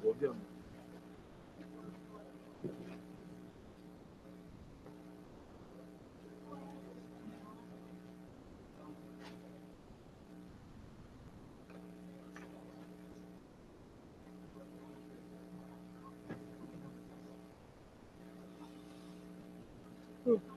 活这样。嗯。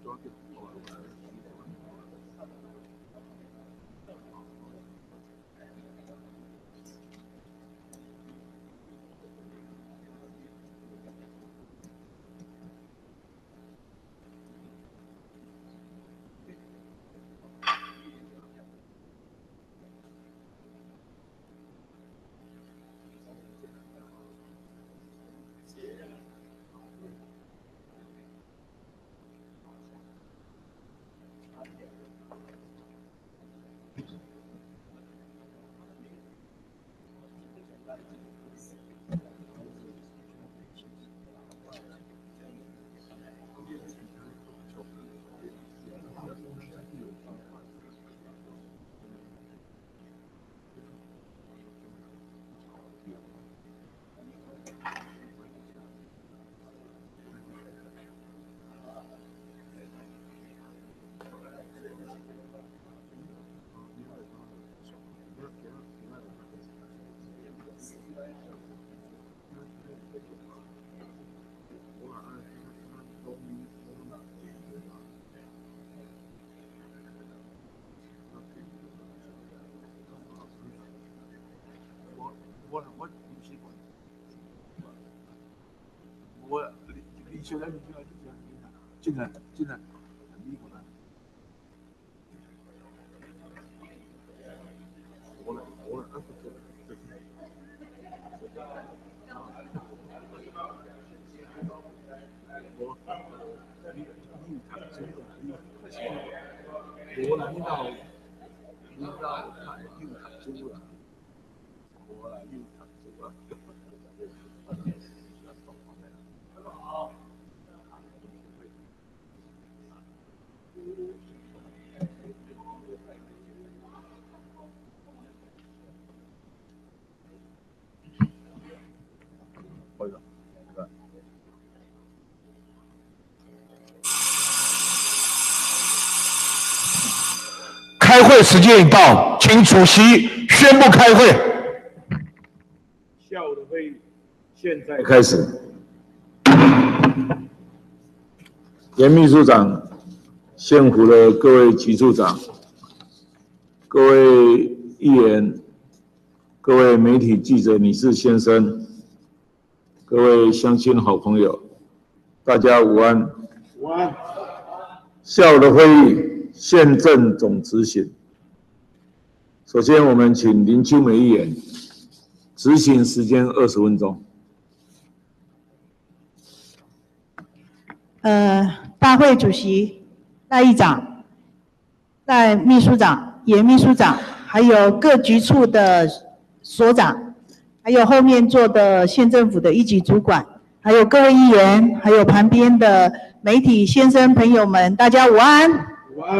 进来。开会时间已到，请主席宣布开会。 下午的会议现在开始。严秘书长、县府的各位局处长、各位议员、各位媒体记者女士先生、各位乡亲好朋友，大家午安。午安。下午的会议现正总执行。首先，我们请林秋美议员执行时间20分钟。 大会主席赖议长、赖秘书长、严秘书长，还有各局处的所长，还有后面坐的县政府的一级主管，还有各位议员，还有旁边的媒体先生朋友们，大家午安。午安。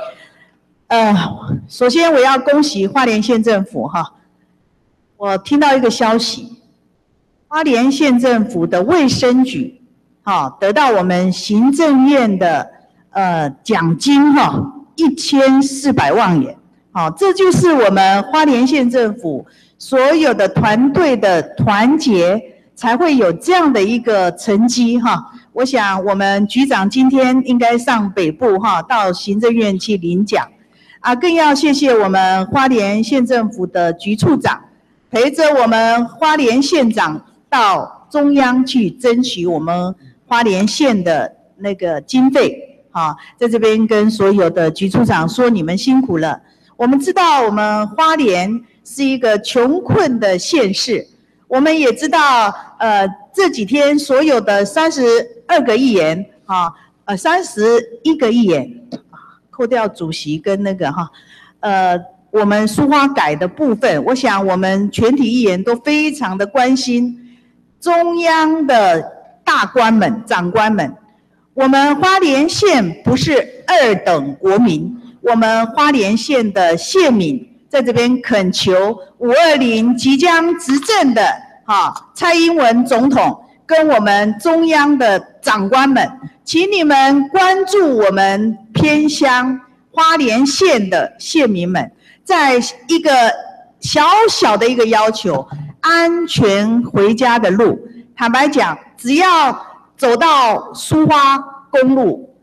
首先我要恭喜花莲县政府哈，我听到一个消息，花莲县政府的卫生局得到我们行政院的奖金1400万元，这就是我们花莲县政府所有的团队的团结，才会有这样的一个成绩哈。我想我们局长今天应该上北部到行政院去领奖。更要谢谢我们花莲县政府的局处长，陪着我们花莲县长到中央去争取我们花莲县的那个经费。在这边跟所有的局处长说，你们辛苦了。我们知道我们花莲是一个穷困的县市，我们也知道，这几天所有的32个议员31个议员。扣掉主席跟那个我们苏花改的部分，我想我们全体议员都非常的关心中央的大官们、长官们。我们花莲县不是2等国民，我们花莲县的县民在这边恳求520即将执政的蔡英文总统跟我们中央的长官们，请你们关注我们偏乡花莲县的县民们，在一个小小的一个要求，安全回家的路。坦白讲，只要走到苏花公路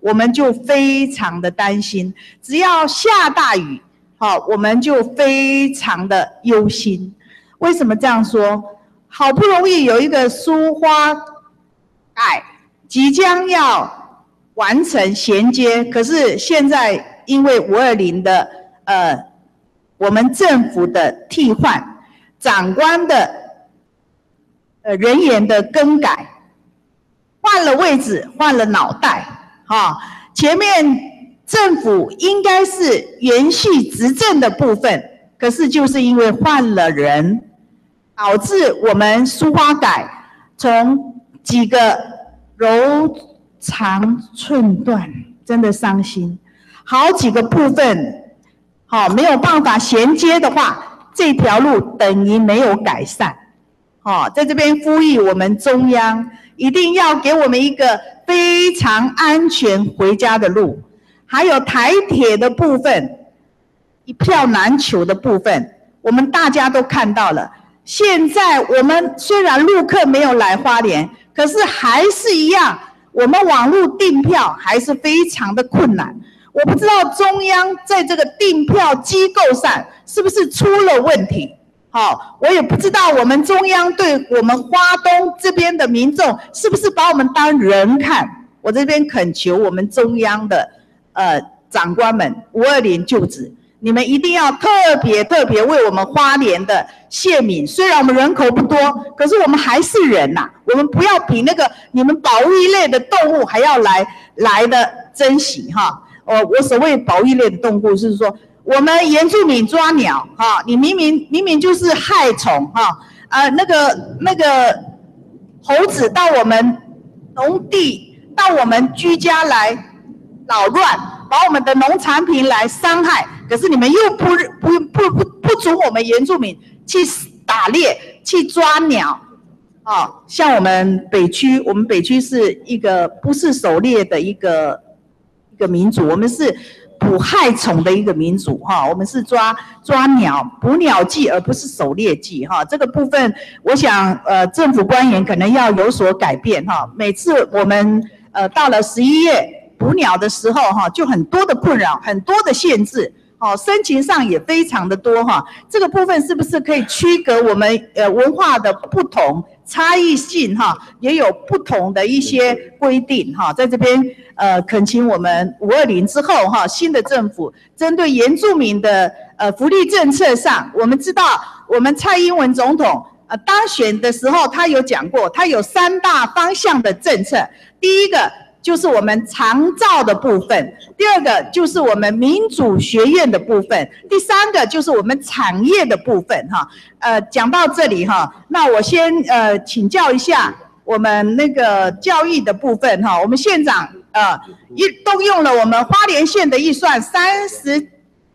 我们就非常的担心；只要下大雨，我们就非常的忧心。为什么这样说？好不容易有一个疏花改即将要完成衔接，可是现在因为520的我们政府的替换，长官的人员的更改，换了位置，换了脑袋，前面政府应该是延续执政的部分，可是就是因为换了人，导致我们疏花改从几个柔肠寸断，真的伤心。好几个部分，没有办法衔接的话，这条路等于没有改善。在这边呼吁我们中央，一定要给我们一个非常安全回家的路。还有台铁的部分，一票难求的部分，我们大家都看到了。现在我们虽然陆客没有来花莲，可是还是一样，我们网络订票还是非常的困难。我不知道中央在这个订票机构上是不是出了问题。我也不知道我们中央对我们花东这边的民众是不是把我们当人看。我这边恳求我们中央的长官们，520就职，你们一定要特别为我们花莲的县民，虽然我们人口不多，可是我们还是人呐，我们不要比那个你们保育类的动物还要来的珍惜我所谓保育类的动物是说，我们原住民抓鸟你明明就是害虫那个猴子到我们农地，到我们居家来扰乱，把我们的农产品来伤害，可是你们又不准我们原住民去打猎，去抓鸟像我们北区是一个不是狩猎的一个民族，我们是捕害虫的一个民族我们是抓鸟，捕鸟季，而不是狩猎季这个部分，我想政府官员可能要有所改变每次我们到了11月捕鸟的时候就很多的困扰，很多的限制申请上也非常的多这个部分是不是可以区隔我们文化的不同差异性也有不同的一些规定在这边恳请我们520之后新的政府针对原住民的福利政策上，我们知道我们蔡英文总统当选的时候，他有讲过，他有3大方向的政策，第一个就是我们长照的部分，第二个就是我们民主学院的部分，第三个就是我们产业的部分讲到这里那我先请教一下我们那个教育的部分我们县长动用了我们花莲县的预算32%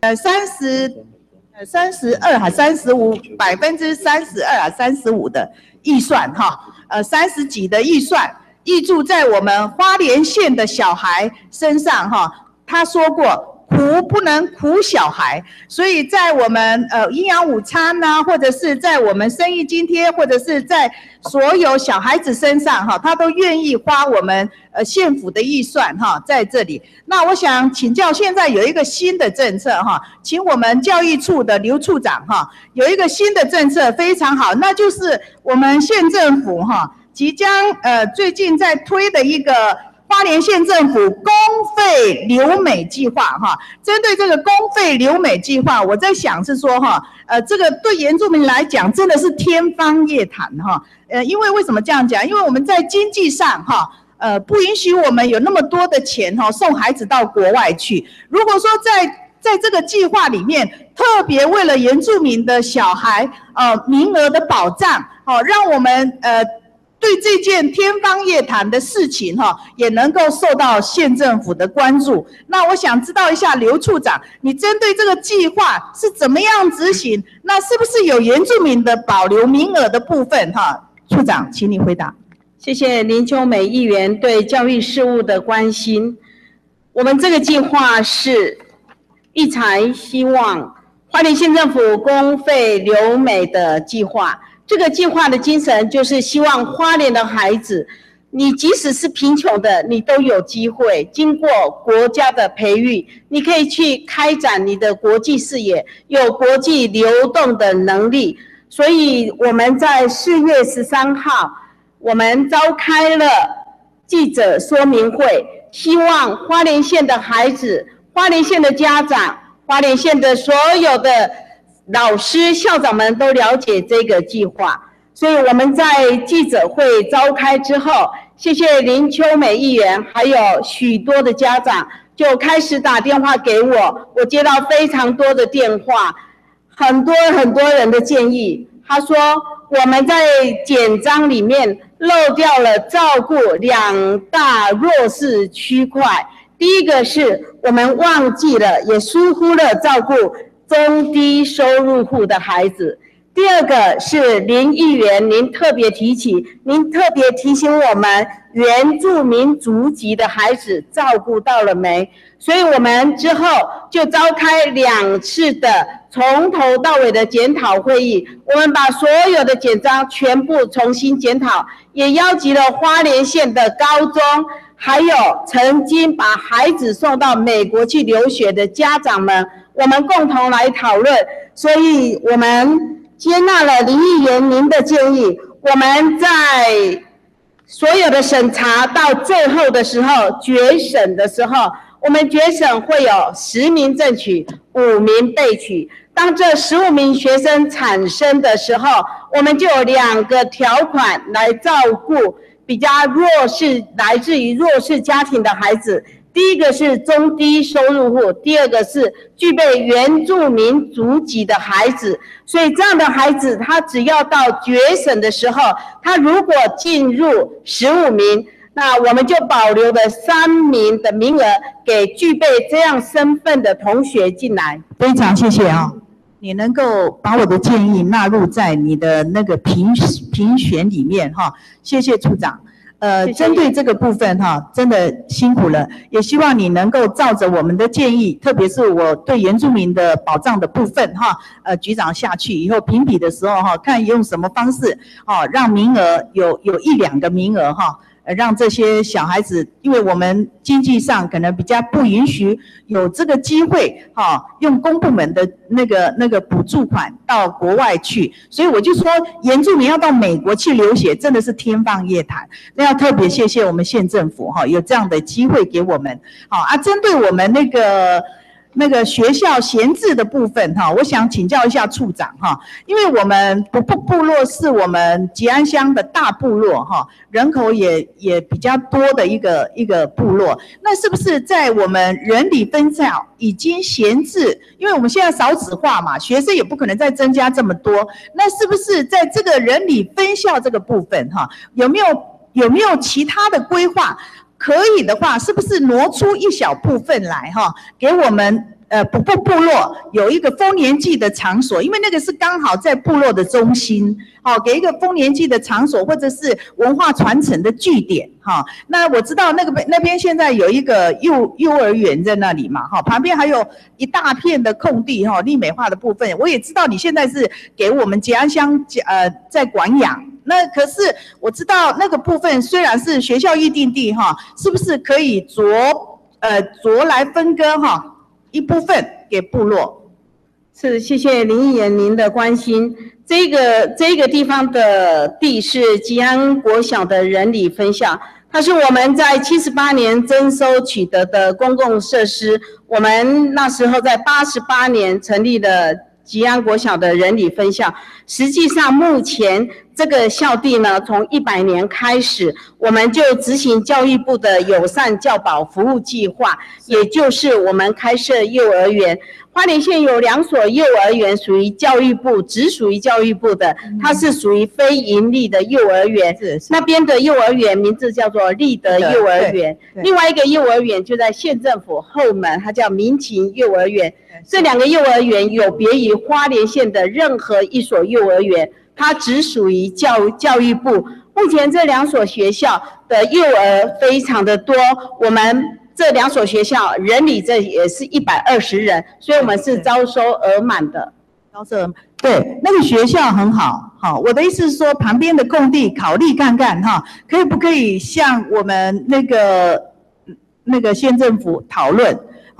还35%，32%还35%的预算30几的预算。挹注在我们花莲县的小孩身上他说过苦不能苦小孩，所以在我们营养午餐或者是在我们生育津贴，或者是在所有小孩子身上他都愿意花我们县府的预算在这里。那我想请教，现在有一个新的政策请我们教育处的刘处长有一个新的政策非常好，那就是我们县政府即将最近在推的一个花莲县政府公费留美计划针对这个公费留美计划，我在想是说这个对原住民来讲真的是天方夜谭因为什么这样讲？因为我们在经济上不允许我们有那么多的钱送孩子到国外去。如果说在这个计划里面，特别为了原住民的小孩名额的保障让我们对这件天方夜谭的事情也能够受到县政府的关注。那我想知道一下刘处长，你针对这个计划是怎么样执行？那是不是有原住民的保留名额的部分处长请你回答。 谢谢林秋美议员对教育事务的关心。我们这个计划是育才希望花莲县政府公费留美的计划。这个计划的精神就是希望花莲的孩子你即使是贫穷的，你都有机会经过国家的培育，你可以去开展你的国际视野，有国际流动的能力。所以我们在4月13号，我们召开了记者说明会，希望花莲县的孩子、花莲县的家长、花莲县的所有的老师、校长们都了解这个计划。所以我们在记者会召开之后，谢谢林秋美议员，还有许多的家长就开始打电话给我，我接到非常多的电话，很多人的建议。他说我们在简章里面漏掉了照顾2大弱势区块，第一个是我们忘记了，也疏忽了照顾中低收入户的孩子。第二个是林议员，您特别提醒我们原住民族籍的孩子照顾到了没？所以我们之后就召开2次的从头到尾的检讨会议，我们把所有的简章全部重新检讨，也邀集了花莲县的高中，还有曾经把孩子送到美国去留学的家长们，我们共同来讨论。所以我们接纳了林议员您的建议，我们在所有的审查到最后的时候，决审的时候，我们决审会有10名正取，5名备取。当这15名学生产生的时候，我们就有2个条款来照顾比较弱势、来自于弱势家庭的孩子。第一个是中低收入户，第二个是具备原住民族籍的孩子。所以这样的孩子，他只要到决审的时候，他如果进入15名，那我们就保留了3名的名额给具备这样身份的同学进来。 非常谢谢啊，你能够把我的建议纳入在你的那个评选里面哈，谢谢处长。针对这个部分哈，真的辛苦了，也希望你能够照着我们的建议，特别是我对原住民的保障的部分哈，局长下去以后评比的时候哈，看用什么方式让名额有1、2个名额哈。让这些小孩子，因为我们经济上可能比较不允许有这个机会用公部门的那个补助款到国外去，所以我就说原住民要到美国去留学真的是天方夜谭。那要特别谢谢我们县政府有这样的机会给我们。针对我们那个学校闲置的部分我想请教一下处长因为我们部落是我们吉安乡的大部落人口也比较多的一个部落，那是不是在我们人理分校已经闲置？因为我们现在少子化嘛，学生也不可能再增加这么多，那是不是在这个人理分校这个部分有没有其他的规划？可以的话，是不是挪出一小部分来给我们部落有一个丰年祭的场所，因为那个是刚好在部落的中心，给一个丰年祭的场所或者是文化传承的据点那我知道那边现在有一个幼儿园在那里嘛旁边还有一大片的空地丽美化的部分，我也知道你现在是给我们吉安乡在管养。那可是我知道那个部分虽然是学校预定地是不是可以酌来分割一部分给部落？ 是，谢谢林议员您的关心。这个地方的地是吉安国小的人理分校，它是我们在78年征收取得的公共设施。我们那时候在88年成立了吉安国小的人理分校。实际上目前这个校地呢，从100年开始，我们就执行教育部的友善教保服务计划，也就是我们开设幼儿园。花莲县有2所幼儿园属于教育部，只属于教育部的，它是属于非盈利的幼儿园。那边的幼儿园名字叫做立德幼儿园，另外一个幼儿园就在县政府后门，它叫民情幼儿园。这2个幼儿园有别于花莲县的任何一所幼儿园，它只属于教育部。目前这2所学校的幼儿非常的多，我们这2所学校人理这也是120人，所以我们是招收额满的。 对，那个学校很好好，我的意思是说，旁边的空地考虑看看哈，可不可以向我们那个县政府讨论，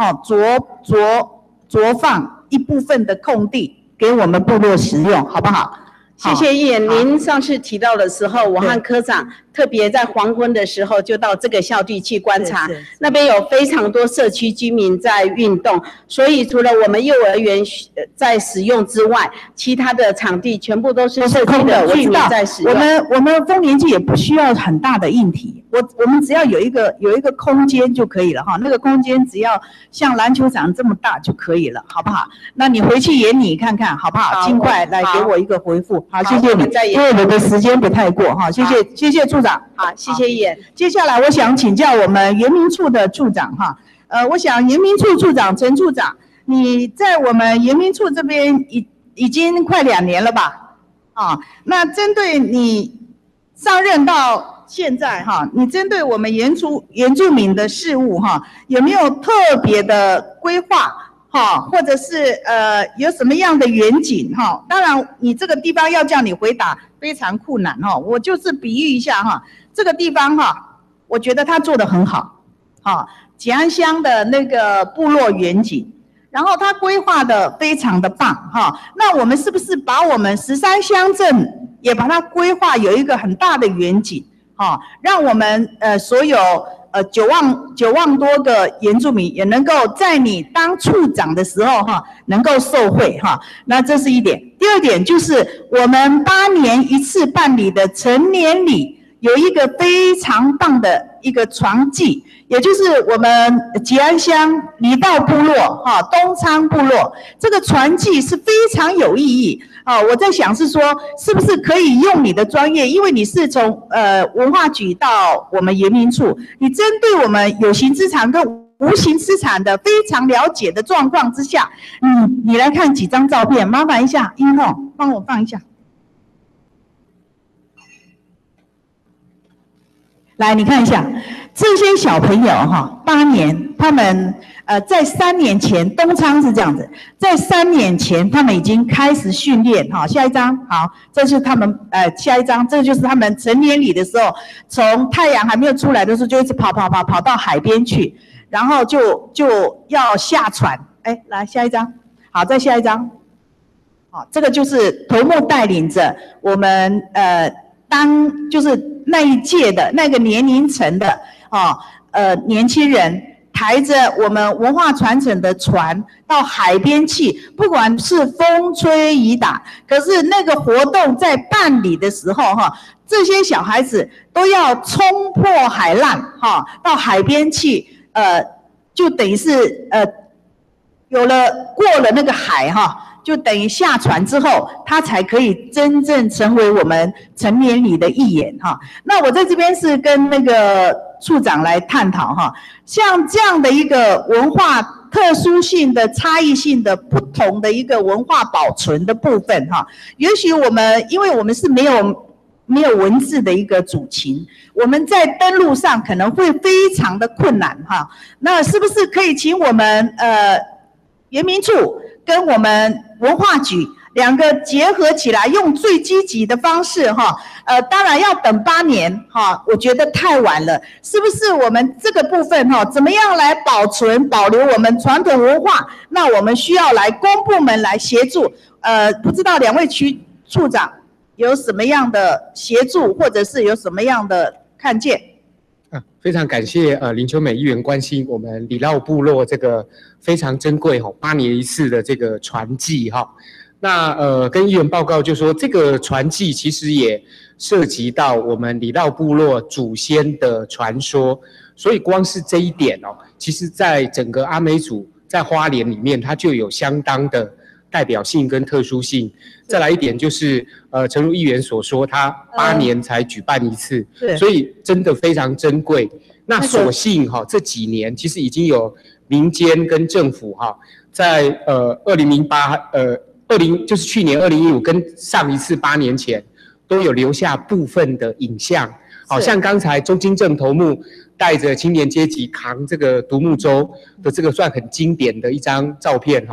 着放一部分的空地给我们部落使用，好不好？ 谢谢议员，您上次提到的时候，我和科长特别在黄昏的时候就到这个校地去观察，那边有非常多社区居民在运动，所以除了我们幼儿园在使用之外，其他的场地全部都是社区的居民在使用。 我们丰年祭也不需要很大的硬体，我们只要有一个空间就可以了哈，那个空间只要像篮球场这么大就可以了，好不好？那你回去研拟看看好不好？尽快来给我一个回复。好，谢谢你，因为我的时间不太过哈，谢谢处长。 好，谢谢议员。 接下来我想请教我们原民处的处长哈，我想原民处处长陈处长，你在我们原民处这边已经快2年了吧？啊，那针对你上任到现在哈，你针对我们原住民的事务哈，有没有特别的规划？哈，或者是有什么样的远景哈？当然，你这个地方要叫你回答非常困难哈。我就是比喻一下哈，这个地方哈，我觉得他做得很好，哈，吉安乡的那个部落远景，然后他规划的非常的棒哈。那我们是不是把我们13乡镇也把它规划有一个很大的远景哈，让我们所有9万多个原住民也能够在你当处长的时候哈，能够受惠哈。那这是一点。第二点就是我们8年1次办理的成年礼，有一个非常棒的一个传记，也就是我们吉安乡离道部落哈东昌部落这个传记是非常有意义啊。我在想是说，是不是可以用你的专业，因为你是从文化局到我们原民处，你针对我们有形资产跟无形资产的非常了解的状况之下，你来看几张照片，麻烦一下英宏帮我放一下。来，你看一下这些小朋友哈，8年，他们在3年前，东昌是这样子，在3年前他们已经开始训练哈。下一张，好，这是他们下一张，这就是他们成年礼的时候，从太阳还没有出来的时候就一直跑到海边去，然后就要下船。哎，来下一张，好，再下一张，好，这个就是头目带领着我们就是那一届的那个年龄层的年轻人，抬着我们文化传承的船到海边去，不管是风吹雨打，可是那个活动在办理的时候这些小孩子都要冲破海浪到海边去，就等于是过了那个海就等于下船之后，他才可以真正成为我们成年礼的一员那我在这边是跟那个处长来探讨像这样的一个文化特殊性的、差异性的、不同的一个文化保存的部分也许因为我们是没有文字的一个主情，我们在登录上可能会非常的困难那是不是可以请我们原民处跟我们文化局2个结合起来，用最积极的方式当然要等8年我觉得太晚了，是不是我们这个部分怎么样来保留我们传统文化？那我们需要来公部门来协助，不知道2位处长有什么样的协助，或者是有什么样的看见？ 非常感谢林秋美议员关心我们里绕部落这个非常珍贵8年1次的这个传记那跟议员报告就说，这个传记其实也涉及到我们里绕部落祖先的传说，所以光是这一点其实在整个阿美族在花莲里面，它就有相当的代表性跟特殊性。再来一点就是诚如议员所说，他8年才举办1次，所以真的非常珍贵。那所幸这几年其实已经有民间跟政府在就是去年2015跟上一次8年前都有留下部分的影像，好像刚才周金正头目带着青年阶级扛这个独木舟的这个算很经典的一张照片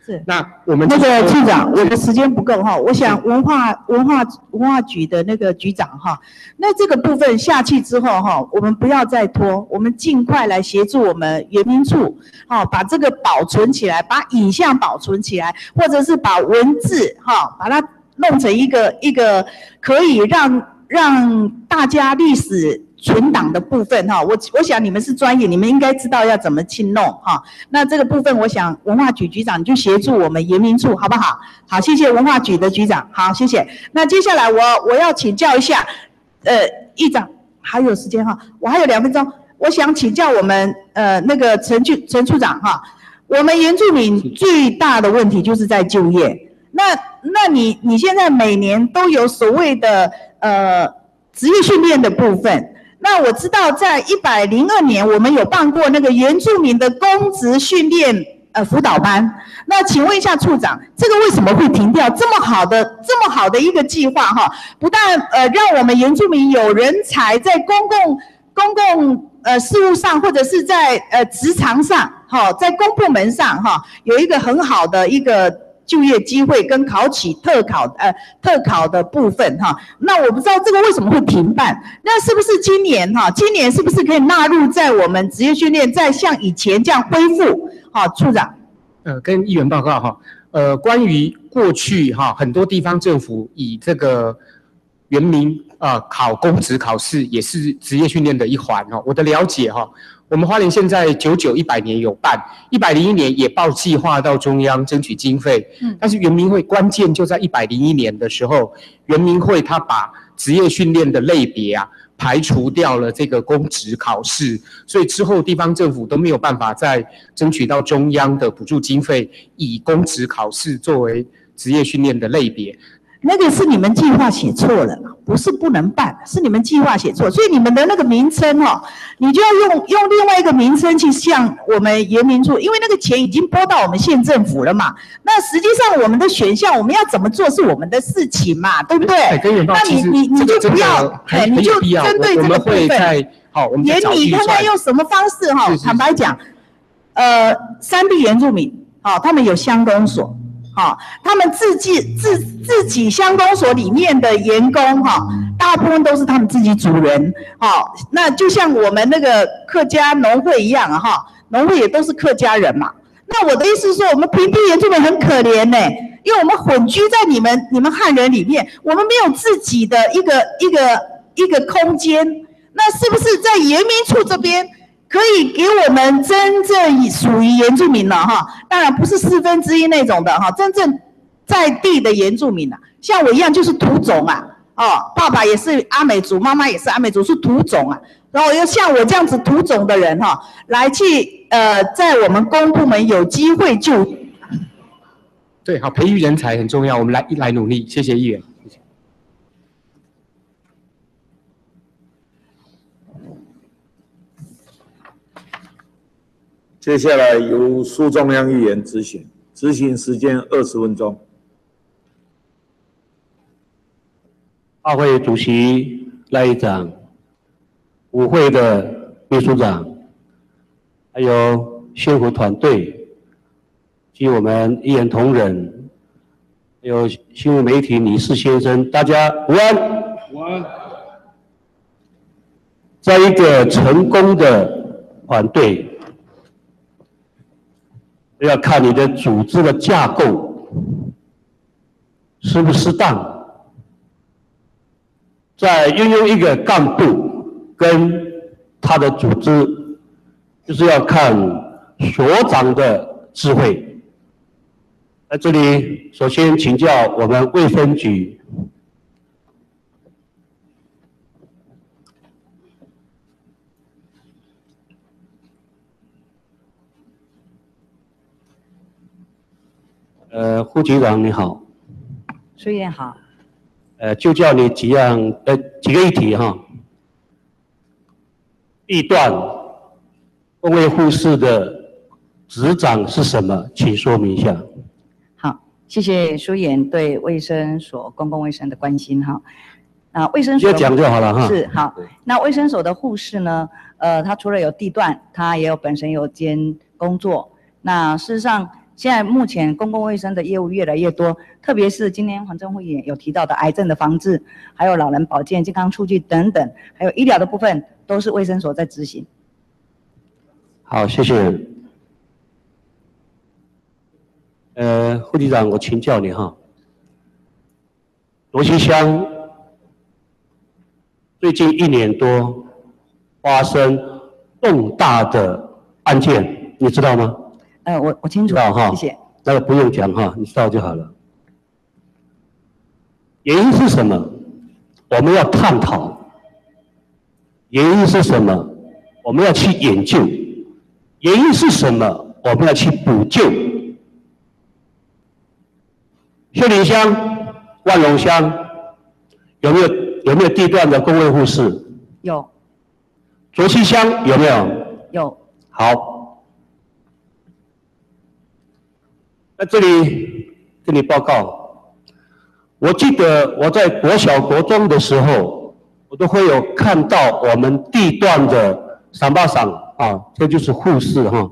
是。 那我们那个处长，我的时间不够哈，我想文化局的那个局长哈，那这个部分下去之后哈，我们不要再拖，我们尽快来协助我们原民处，把这个保存起来，把影像保存起来，或者是把文字把它弄成一个可以让大家历史存档的部分哈，我想你们是专业，你们应该知道要怎么去弄哈。那这个部分，我想文化局局长你就协助我们原民处，好不好？好，谢谢文化局的局长，好，谢谢。那接下来我要请教一下，议长还有时间哈，我还有2分钟，我想请教我们那个陈处长哈，我们原住民最大的问题就是在就业，那你现在每年都有所谓的职业训练的部分。那我知道，在102年，我们有办过那个原住民的公职训练辅导班。那请问一下处长，这个为什么会停掉？这么好的一个计划哈，不但让我们原住民有人才在公共事务上，或者是在职场上在公部门上有一个很好的一个就业机会跟考取特考的部分那我不知道这个为什么会停办？那是不是今年是不是可以纳入在我们职业训练，再像以前这样恢复？处长， 跟议员报告关于过去很多地方政府以这个原民考公职考试也是职业训练的一环我的了解我们花莲现在99、100年有办，101年也报计划到中央争取经费，但是原民会关键就在101年的时候，原民会他把职业训练的类别排除掉了这个公职考试，所以之后地方政府都没有办法再争取到中央的补助经费，以公职考试作为职业训练的类别。 那个是你们计划写错了，不是不能办，是你们计划写错，所以你们的那个名称你就要用另外一个名称去向我们原民处，因为那个钱已经拨到我们县政府了嘛。那实际上我们的选项我们要怎么做是我们的事情嘛，对不对？那你就不要，你就针对这个部分。你看看用什么方式坦白讲，山地原住民他们有乡公所。他们自己乡公所里面的员工大部分都是他们自己主人那就像我们那个客家农会一样农会也都是客家人嘛。那我的意思是说，我们平地原住民很可怜呢，因为我们混居在你们汉人里面，我们没有自己的一个空间。那是不是在原民处这边？可以给我们真正属于原住民了当然不是1/4那种的真正在地的原住民像我一样就是土种爸爸也是阿美族，妈妈也是阿美族，是土种然后又像我这样子土种的人来去在我们公部门有机会就对，好，培育人才很重要，我们来努力，谢谢议员。 接下来由苏仲亮议员质询，质询时间20分钟。 大会主席赖议长、舞会的秘书长，还有县府团队及我们议员同仁，还有新闻媒体女士先生，大家午安。午安。在一个成功的团队，要看你的组织的架构适不适当，在运用一个干部跟他的组织，就是要看所长的智慧。在这里，首先请教我们卫生局。副局长你好， 苏院好。 就叫你几个议题地段公卫护士的职掌是什么？请说明一下。 好，谢谢苏院对卫生所公共卫生的关心那卫生所直接讲就好了是好。那卫生所的护士呢？它除了有地段，它也有本身有兼工作。那事实上， 现在目前公共卫生的业务越来越多，特别是今天黄正辉也有提到的癌症的防治，还有老人保健、健康促进等等，还有医疗的部分，都是卫生所在执行。 好，谢谢。副局长，我请教你哈，罗溪乡最近1年多发生重大的案件，你知道吗？ 我清楚， 知道哈， 谢谢。 那个不用讲哈，你知道就好了。原因是什么？我们要探讨。原因是什么？我们要去研究。原因是什么？我们要去补救。秀林乡、万隆乡有没有地段的公卫护士？ 有。 卓溪乡有没有？ 有。 好，那这里跟你报告，我记得我在国小、国中的时候，我都会有看到我们地段的赏巴赏啊，这就是护士哈。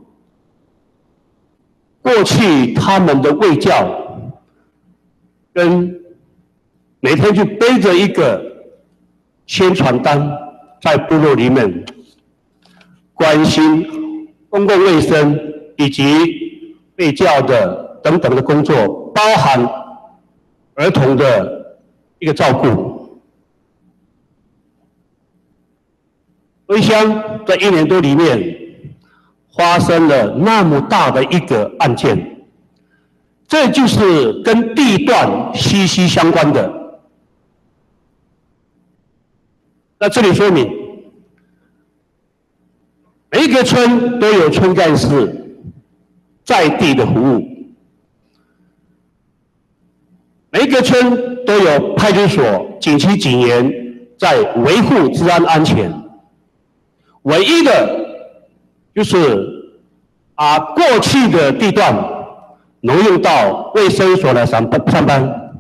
过去他们的卫教。跟每天就背着一个宣传单，在部落里面关心公共卫生以及卫教的等等的工作，包含儿童的一个照顾。回乡在1年多里面发生了那么大的一个案件。这就是跟地段息息相关的。那这里说明，每一个村都有村干事在地的服务，每一个村都有派出所、警区警员在维护治安安全。唯一的就是过去的地段。挪用到卫生所来上班，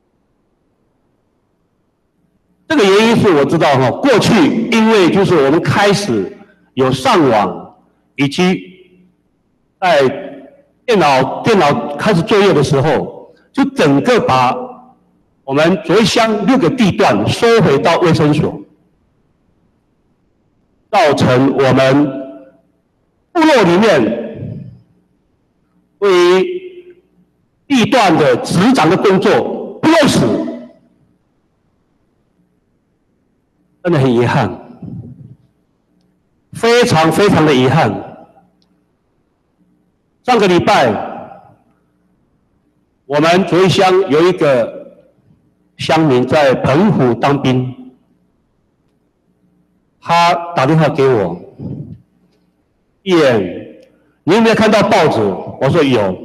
这个原因是我知道哈，过去因为就是我们开始有上网，以及在电脑开始作业的时候，就整个把我们卓乡6个地段收回到卫生所，造成我们部落里面对于地段的执掌的工作不落实，真的很遗憾，非常非常的遗憾。上个礼拜，我们卓乡有一个乡民在澎湖当兵，他打电话给我，议员，你有没有看到报纸？我说有。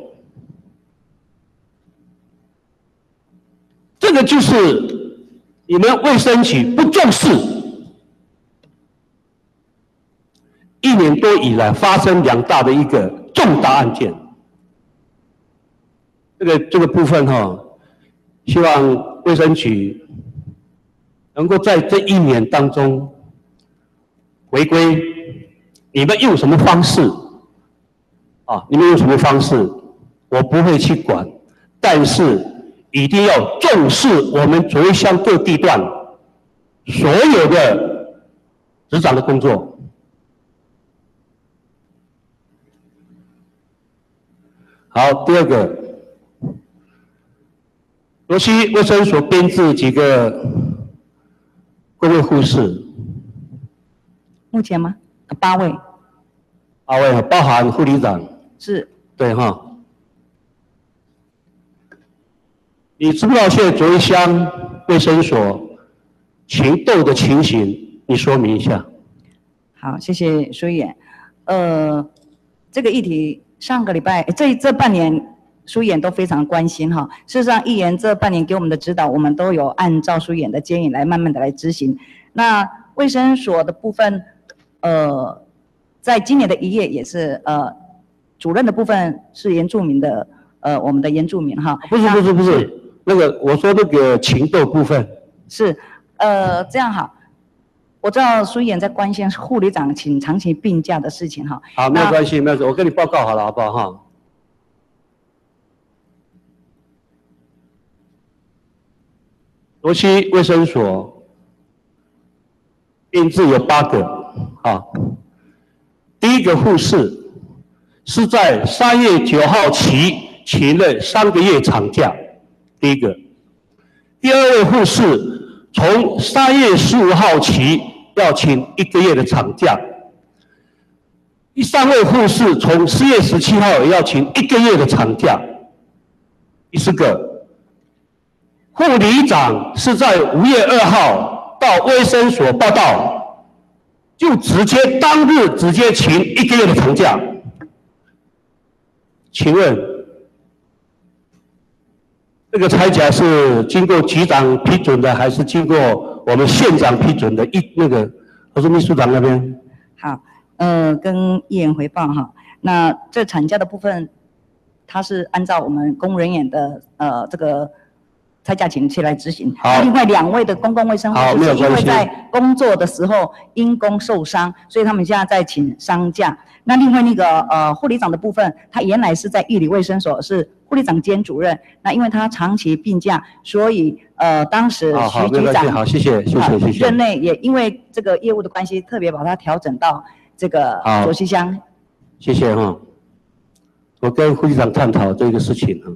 这个就是你们卫生局不重视，1年多以来发生2大的一个重大案件。这个部分哈，希望卫生局能够在这1年当中回归。你们用什么方式啊？你们用什么方式？我不会去管，但是。一定要重视我们卓乡各地段所有的执掌的工作。好，第二个，罗溪卫生所编制几个公卫护士？ 目前吗？8位。 8位，包含护理长。 是。 对哈。你知不知道现在卓乡卫生所情斗的情形？你说明一下。 好，谢谢苏议员。这个议题上个礼拜这半年苏议员都非常关心哈。事实上，议员这半年给我们的指导，我们都有按照苏议员的建议来慢慢的来执行。那卫生所的部分，在今年的1月也是主任的部分是原住民的我们的原住民哈。 不是。那个我说那个情斗部分是，这样好，我知道苏议员在关心护理长请长期病假的事情哈。 好，没有关系，没有关系，我跟你报告好了，好不好哈？ 罗西卫生所编制有8个啊。第一个护士是在3月9号起请了3个月长假，第一个。第二位护士从3月15号起要请1个月的长假。第3位护士从4月17号也要请1个月的长假。第4个，护理长是在5月2号到卫生所报到，就当日直接请1个月的长假。请问，这个差假是经过局长批准的，还是经过我们县长批准的？我说秘书长那边。 好。跟议员回报哈，那这产假的部分，它是按照我们公务人员的这个差假请期来执行。另外2位的公共卫生护士是因为在工作的时候因公受伤，所以他们现在在请伤假。那另外那个护理长的部分，他原来是在玉里卫生所是护理长兼主任，那因为他长期病假，所以当时徐局长好，谢谢。 任内也因为这个业务的关系，特别把他调整到这个卓溪乡。 谢谢哈。我跟副局长探讨这个事情啊。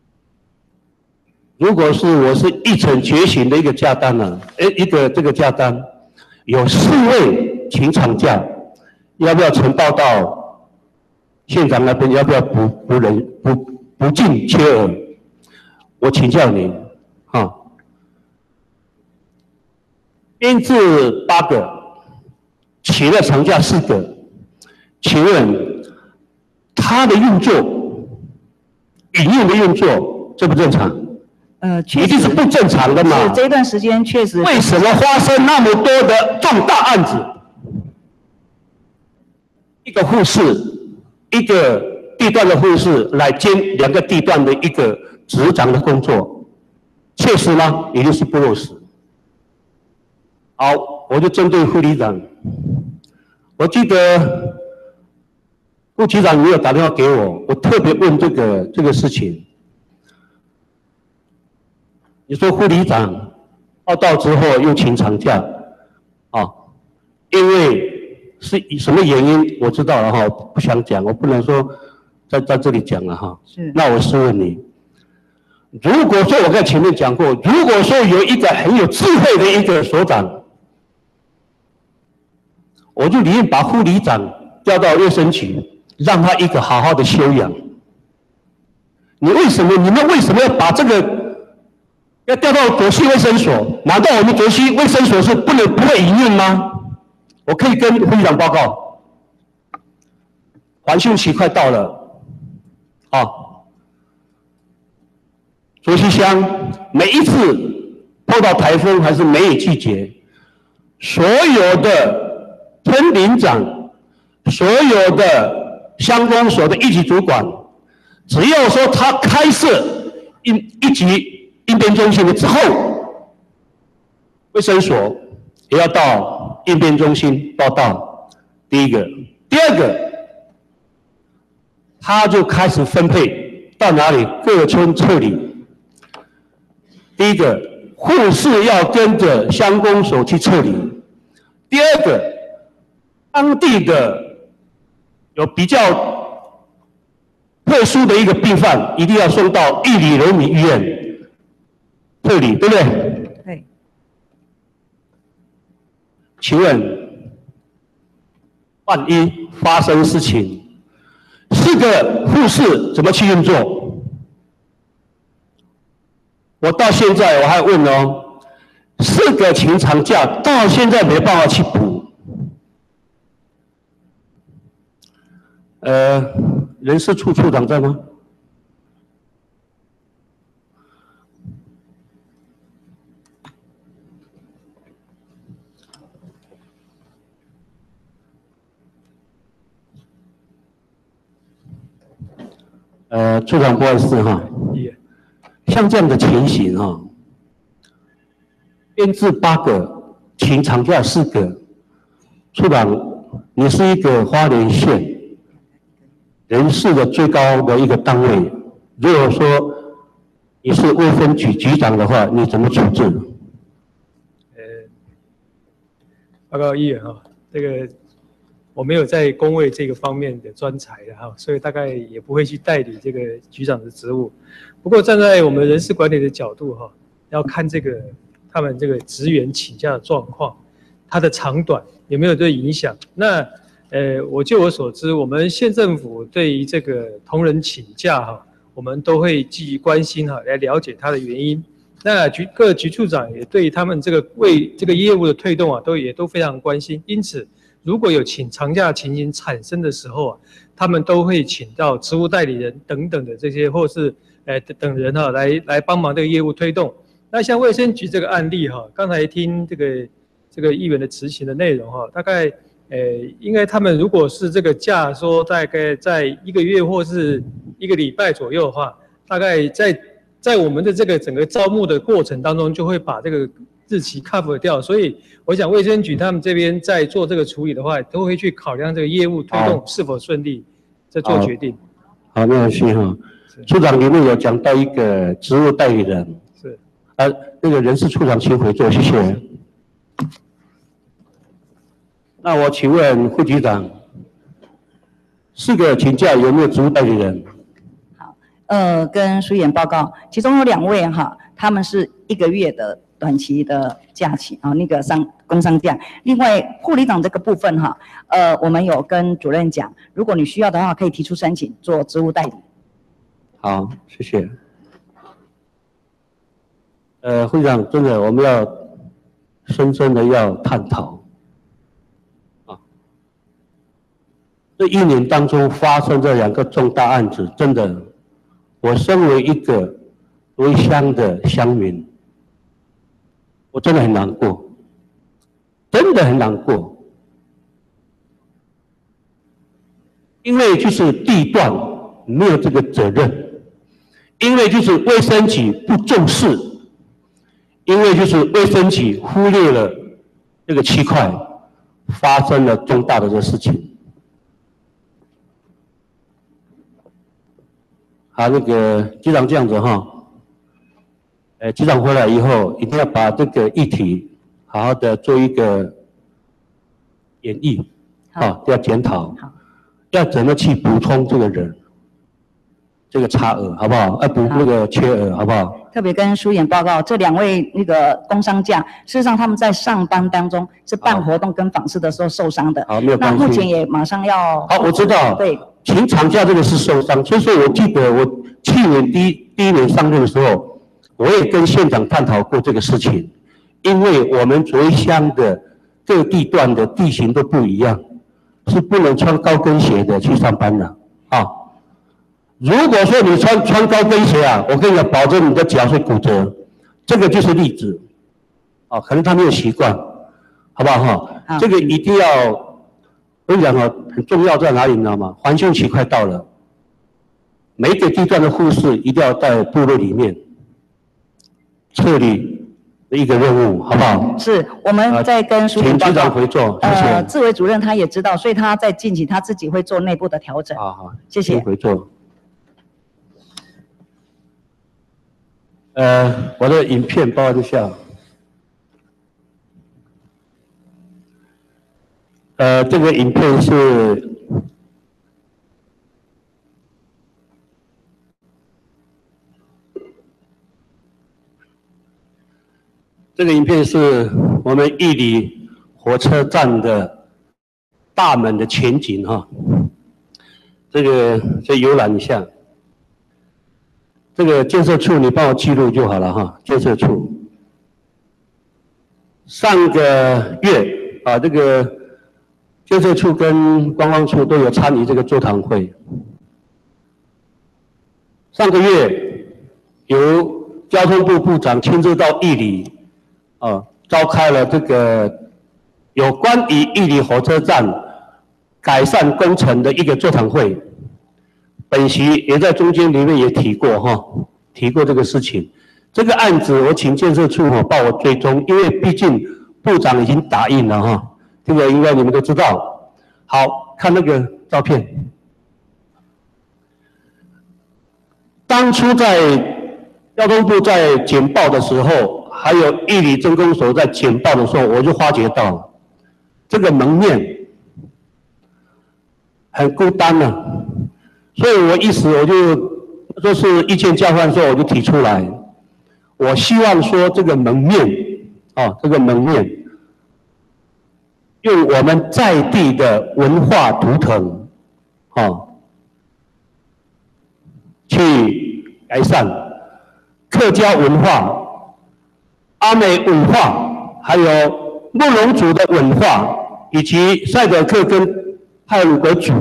如果是我是一城觉醒的一个假单呢，这个假单有4位请产假，要不要呈报到县长那边？要不要补进缺额？我请教您啊。编制8个，请了长假4个，请问他的运作、营运的运作正不正常？一定是不正常的嘛。 是这段时间确实。 为什么发生那么多的重大案子？一个护士，一个地段的护士来兼2个地段的一个执掌的工作，确实吗？一定是不落实。好，我就针对护理长，我记得副局长你有打电话给我，我特别问这个事情。你说护理长报到之后又请长假，因为是以什么原因我知道了哈，不想讲，我不能说在这里讲了哈。 是。 那我是问你，如果说我在前面讲过，如果说有一个很有智慧的一个所长，我就宁愿把护理长调到卫生局，让他一个好好的休养。你们为什么要把这个？要调到卓溪卫生所？难道我们卓溪卫生所是不会营运吗？我可以跟副局长报告，还汛期快到了，卓溪乡每一次碰到台风还是梅雨季节，所有的村领长、所有的乡公所的一级主管，只要说他开设一级应变中心了之后，卫生所也要到应变中心报到。第一个，第二个，他就开始分配到哪里各村处理。第一个，护士要跟着乡公所去处理；第二个，当地的有比较特殊的一个病患，一定要送到玉里人民医院处理，对不对？ 对。 请问，万一发生事情，4个护士怎么去运作？我到现在我还问哦，4个请长假到现在没办法去补。人事处处长在吗？处长不好意思哈，像这样的情形哈，编制8个，请长假4个，处长，你是一个花莲县人事的最高的一个单位，如果说你是卫生局局长的话，你怎么处置？ 报告议员哈，这个我没有在公卫这个方面的专才的哈，所以大概也不会去代理这个局长的职务。不过站在我们人事管理的角度哈，要看这个他们这个职员请假的状况，它的长短有没有对影响。那就我所知，我们县政府对于这个同仁请假哈，我们都会积极关心哈，来了解它的原因。那各局处长也对他们这个为这个业务的推动啊，也都非常关心。因此，如果有请长假情形产生的时候啊，他们都会请到职务代理人等等的这些，或是等人哈来帮忙这个业务推动。那像卫生局这个案例哈，刚才听这个议员的执行的内容哈，大概应该他们如果是这个假说大概在1个月或是1个礼拜左右的话，大概在我们的这个整个招募的过程当中，就会把这个日期 cover 掉。所以我想卫生局他们这边在做这个处理的话，都会去考量这个业务推动是否顺利，再做决定。 好，没关系哈。处长里面有讲到一个职务代理人， 是那个人事处长请回座，谢谢。那我请问副局长，4个请假有没有职务代理人？ 好，跟书员报告，其中有2位哈，他们是1个月的短期的假期啊，那个工伤假。另外护理长这个部分哈，我们有跟主任讲，如果你需要的话，可以提出申请做职务代理。 好，谢谢。副局长，真的我们要深深的要探讨。这1年当中发生这2个重大案子，真的，我身为一个回乡的乡民，我真的很难过，真的很难过，因为就是地段没有这个责任，因为就是卫生局不重视，因为就是卫生局忽略了这个区块，发生了重大的这个事情。好，那个局长这样子哈，局长回来以后一定要把这个议题好好的做一个演绎，要检讨，要怎么去补充这个人这个差额，好不好？要补那个缺额，好不好？ 特别跟书员报告，这2位那个工伤假，事实上他们在上班当中是办活动跟访视的时候受伤的。 好，没有关系。 那目前也马上要。 好，我知道。 对。 请产假这个是受伤，所以说我记得我去年第一年上任的时候，我也跟县长探讨过这个事情，因为我们回乡的各地段的地形都不一样，是不能穿高跟鞋的去上班的啊。如果说你穿高跟鞋啊，我跟你讲，保证你的脚会骨折，这个就是例子啊，可能他没有习惯，好不好哈？这个一定要。我跟你讲哦，很重要在哪里，你知道吗？还乡期快到了，每一个地段的护士一定要在部落里面处理的一个任务，好不好？是，我们在跟书员报告。请局长回座，谢谢。志伟主任他也知道，所以他在近期他自己会做内部的调整。好，谢谢。回座。我的影片报一下。这个影片是我们玉里火车站的大门的前景哈。这个再游览一下，这个建设处你帮我记录就好了哈。建设处上个月啊，这个。建设处跟观光处都有参与这个座谈会。上个月由交通部部长亲自到玉里，召开了这个有关于玉里火车站改善工程的一个座谈会。本席也在中间里面也提过提过这个事情。这个案子我请建设处帮我追踪，因为毕竟部长已经答应了这个应该你们都知道。好，看那个照片。当初在交通部在简报的时候，还有玉里镇公所在简报的时候，我就发觉到， 这个门面很孤单啊，所以我就是意见交换的时候我就提出来，我希望说这个门面这个门面用我们在地的文化图腾去改善客家文化、阿美文化，还有布农族的文化，以及赛德克跟太鲁阁族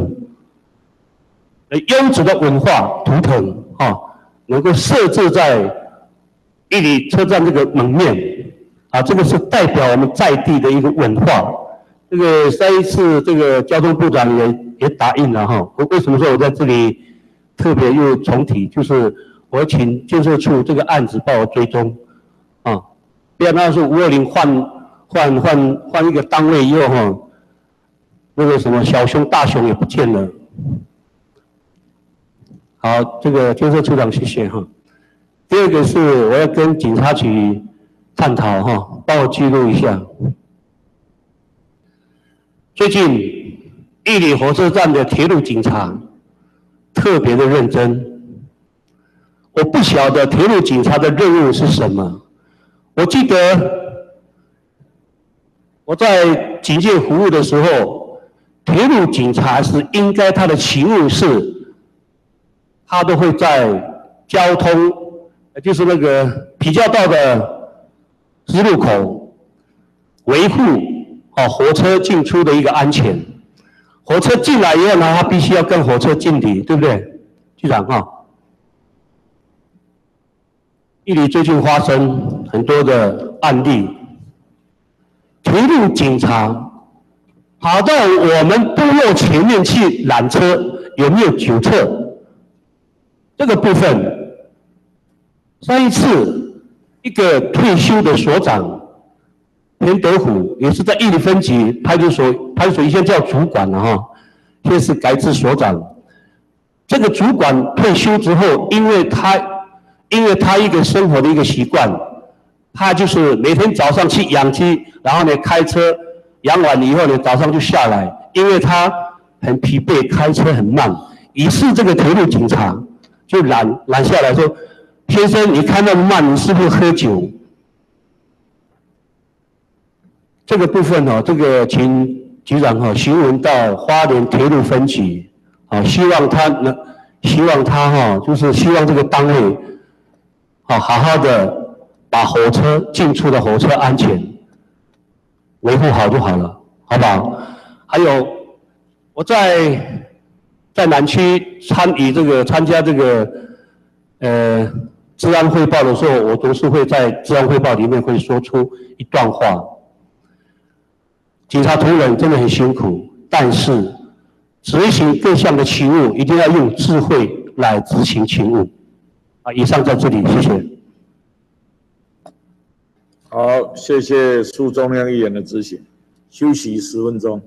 优质的文化图腾能够设置在一里车站这个门面这个是代表我们在地的一个文化。这个上一次这个交通部长也答应了为什么说我在这里特别又重提，就是我请建设处这个案子帮我追踪不要那时候520换一个单位以后那个什么小熊大熊也不见了。好，这个建设处长谢谢第二个是我要跟警察局探讨帮我记录一下。最近玉里火车站的铁路警察特别的认真，我不晓得铁路警察的任务是什么。我记得我在警界服务的时候，铁路警察是应该他的勤务是，他都会在交通，就是那个比较道的支路口维护火车进出的一个安全。火车进来以后呢，他必须要跟火车敬礼，对不对，局长玉里最近发生很多的案例，铁路警察跑到我们部落前面去拦车，有没有酒测？这个部分，上一次一个退休的所长田德虎，也是在玉里分局派出所以前叫主管了现在是改制所长。这个主管退休之后，因为他一个生活的一个习惯，他就是每天早上去养鸡，然后呢开车养完以后呢早上就下来，因为他很疲惫，开车很慢，于是这个铁路警察就拦下来说：“先生，你开那么慢，你是不是喝酒？”这个部分这个请局长询问到花莲铁路分局希望他就是希望这个单位好好的把火车进出的火车安全维护好就好了，好不好？还有我在南区参加这个治安汇报的时候，我都是会在治安汇报里面会说出一段话。警察同仁真的很辛苦，但是执行各项的勤务一定要用智慧来执行勤务。以上在这里，谢谢。 好，谢谢苏宗亮议员的咨询，休息10分钟。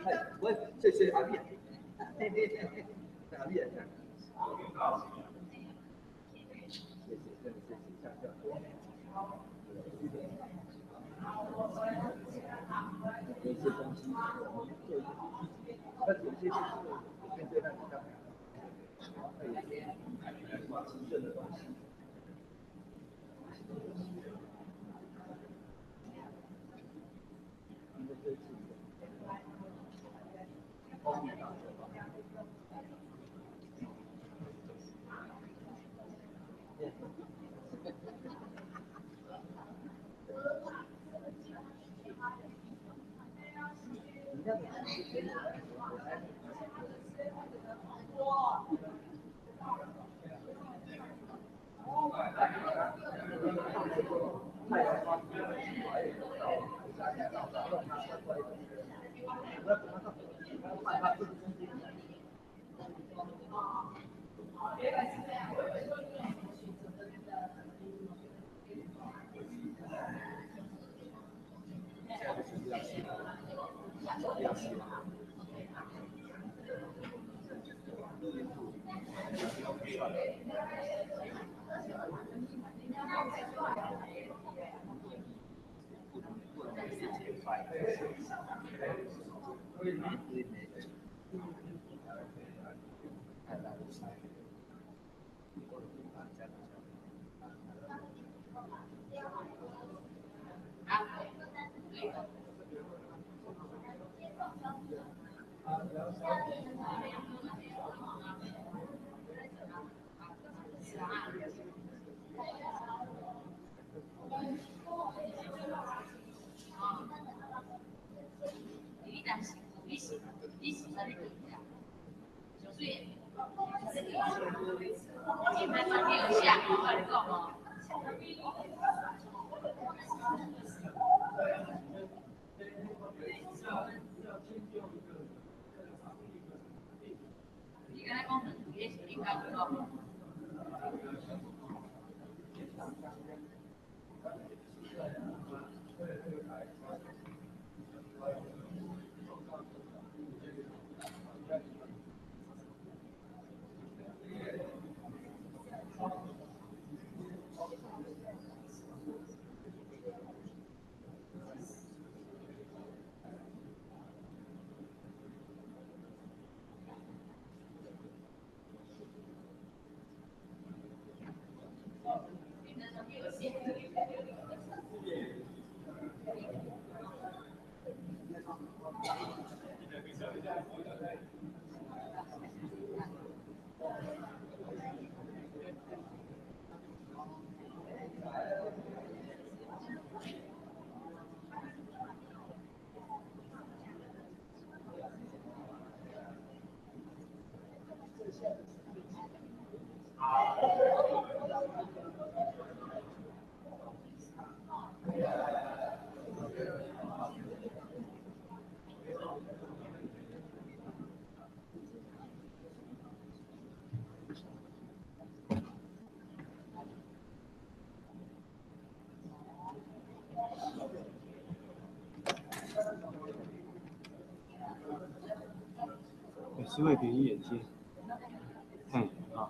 思维平眼睛，好。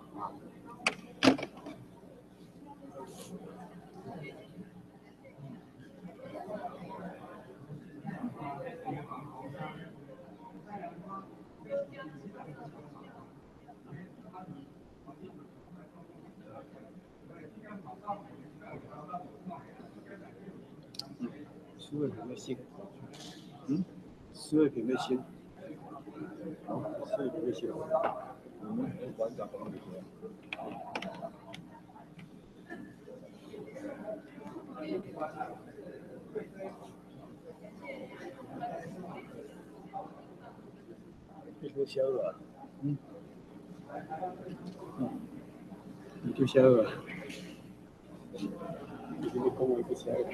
思维平的心，思维平的心。是一个系统，我们馆长帮你说。你就小了，你就小了，你跟你跟我一个小了。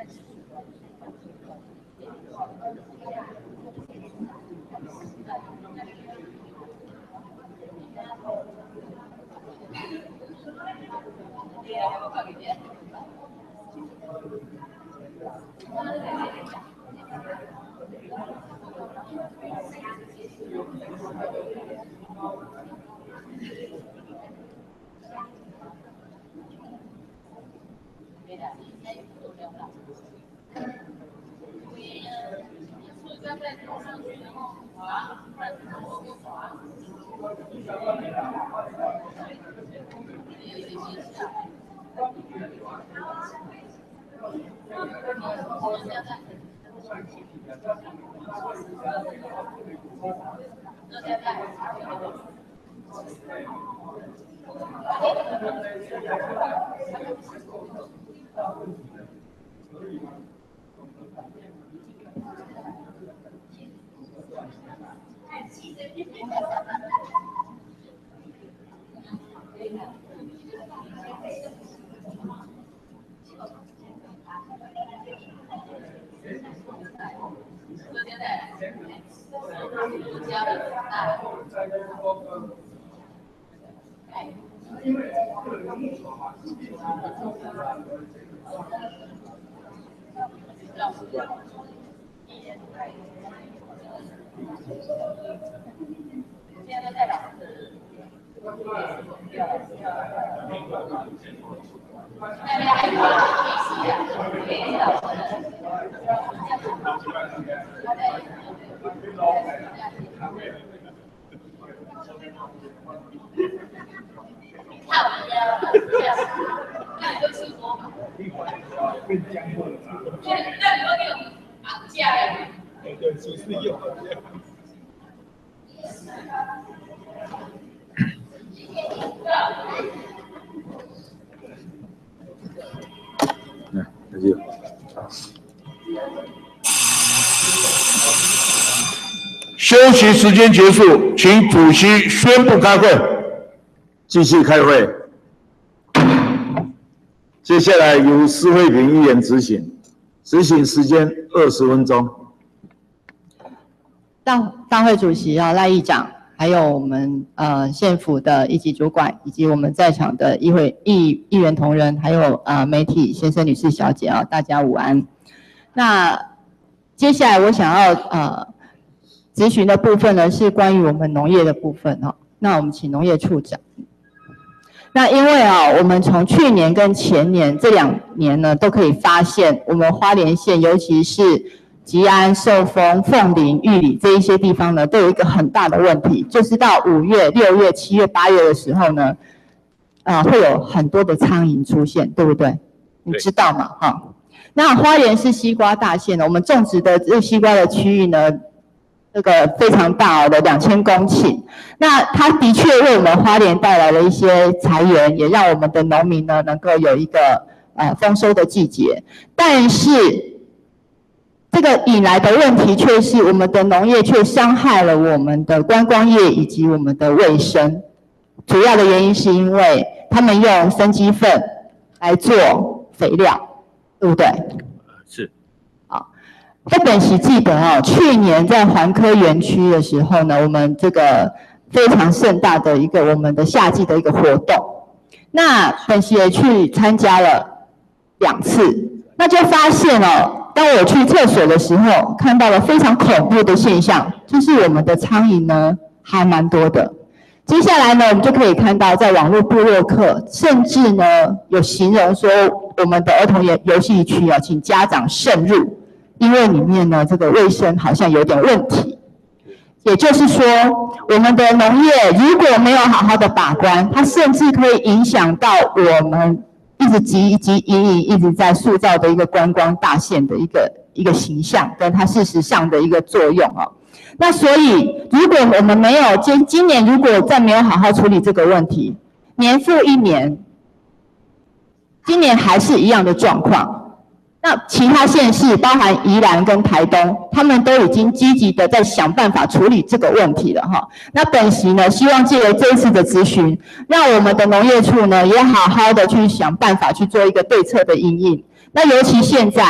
休息时间结束，请主席宣布开会。 继续开会。接下来由施慧萍议员执行，执行时间20分钟。 大会主席赖议长，还有我们县府的一级主管，以及我们在场的议员同仁，还有媒体先生、女士、小姐大家午安。那接下来我想要咨询的部分呢，是关于我们农业的部分那我们请农业处长。那因为我们从去年跟前年这2年呢，都可以发现我们花莲县，尤其是吉安、寿丰、凤林、玉里这一些地方呢，都有一个很大的问题，就是到5月、6月、7月、8月的时候呢，会有很多的苍蝇出现，对不对？你知道吗？那花莲是西瓜大县的，我们种植的这西瓜的区域呢，这个非常大的2000公顷，那它的确为我们花莲带来了一些财源，也让我们的农民呢能够有一个丰收的季节。但是这个引来的问题却是我们的农业却伤害了我们的观光业以及我们的卫生。主要的原因是因为他们用生鸡粪来做肥料，对不对？ 是。 在本席记得去年在环科园区的时候呢，我们这个非常盛大的一个我们的夏季的一个活动，那本席也去参加了2次，那就发现当我去厕所的时候，看到了非常恐怖的现象，就是我们的苍蝇呢还蛮多的。接下来呢，我们就可以看到在网络部落客，甚至呢有形容说我们的儿童游戏区请家长慎入。因为里面呢，这个卫生好像有点问题，也就是说，我们的农业如果没有好好的把关，它甚至可以影响到我们一直汲汲营营一直在塑造的一个观光大县的一个形象，跟它事实上的一个作用那所以，如果我们没有今年如果再没有好好处理这个问题，年复一年，今年还是一样的状况。那其他县市，包含宜兰跟台东，他们都已经积极的在想办法处理这个问题了那本席呢，希望借由这一次的咨询，让我们的农业处呢，也好好的去想办法去做一个对策的因应。那尤其现在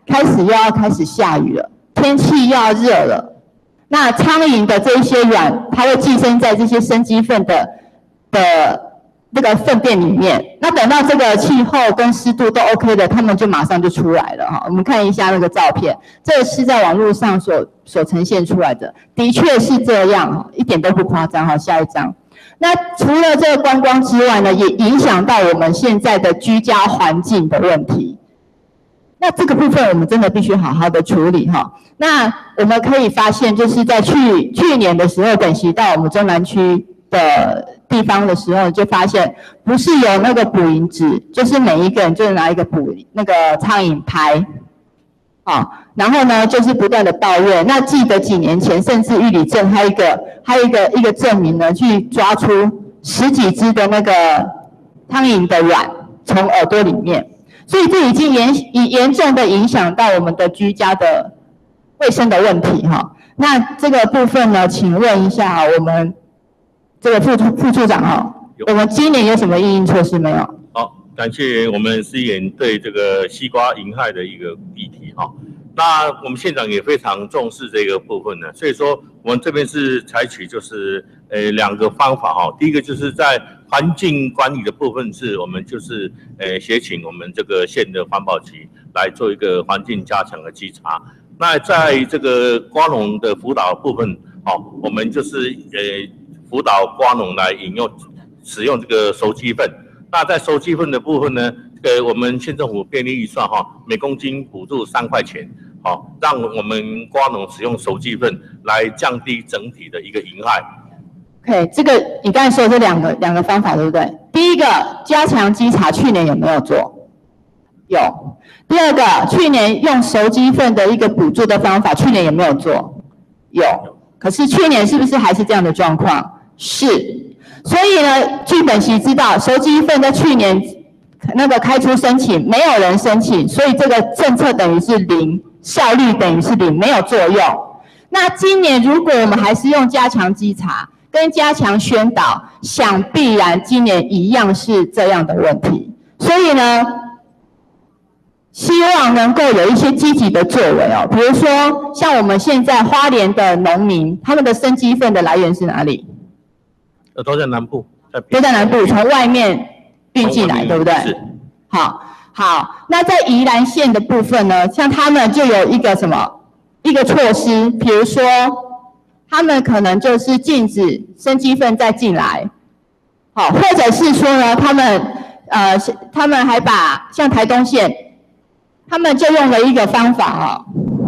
又要开始下雨了，天气又要热了，那苍蝇的这一些卵，它会寄生在这些生鸡粪的这个粪便里面。那等到这个气候跟湿度都 OK 的，它们就马上就出来了哈。我们看一下那个照片，这个是在网络上所呈现出来的，的确是这样，一点都不夸张哈。下一张。那除了这个观光之外呢，也影响到我们现在的居家环境的问题。那这个部分我们真的必须好好的处理哈。那我们可以发现，就是在去年的时候，本席到我们中南区的地方的时候，就发现不是有那个捕蝇纸，就是每一个人就是拿一个那个苍蝇拍，然后呢就是不断的抱怨。那记得几年前，甚至玉里镇还有一个镇民呢，去抓出10几只的那个苍蝇的卵从耳朵里面。所以这已经严重的影响到我们的居家的卫生的问题哈。那这个部分呢，请问一下我们这个副处长哈，我们今年有什么因应措施没有？ 好，感谢我们市议员对这个西瓜蝇害的一个议题哈。那我们县长也非常重视这个部分呢，所以说我们这边是采取就是2个方法哈。第一个就是在环境管理的部分，是我们就是协请我们这个县的环保局来做一个环境加强的稽查。那在这个瓜农的辅导部分，我们就是辅导瓜农来使用这个熟鸡粪。那在熟鸡粪的部分呢，我们县政府编列预算每公斤补助3块钱，让我们瓜农使用熟鸡粪来降低整体的一个蝇害。 OK， 这个你刚才说的这两个方法对不对？第一个加强稽查，去年有没有做？有。第二个，去年用熟鸡粪的一个补助的方法，去年有没有做？有。可是去年是不是还是这样的状况？是。所以呢，据本席知道，熟鸡粪在去年那个开出申请，没有人申请，所以这个政策等于是0，效率等于是0，没有作用。那今年如果我们还是用加强稽查跟加强宣导，想必然今年一样是这样的问题。所以呢，希望能够有一些积极的作为比如说像我们现在花莲的农民，他们的生鸡粪的来源是哪里？ 都在南部， 都在南部，从外面运进来，对不对？ 是。 好，那在宜兰县的部分呢，像他们就有一个措施，比如说他们可能就是禁止生鸡粪再进来，或者是说呢，他们还把像台东县，他们就用了一个方法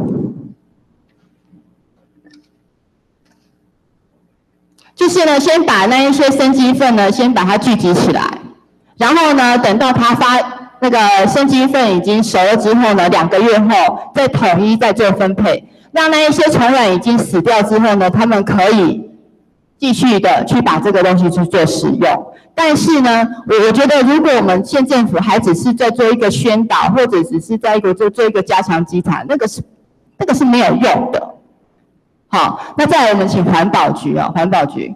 就是呢，先把那一些生鸡粪呢，先把它聚集起来，然后呢，等到它那个生鸡粪已经熟了之后呢，2个月后再统一再做分配，让那一些虫卵已经死掉之后呢，他们可以继续的去把这个东西去做使用。但是呢，我觉得如果我们县政府还只是在做一个宣导，或者只是在做一个加强稽查，那个是没有用的。好，那再来我们请环保局环保局。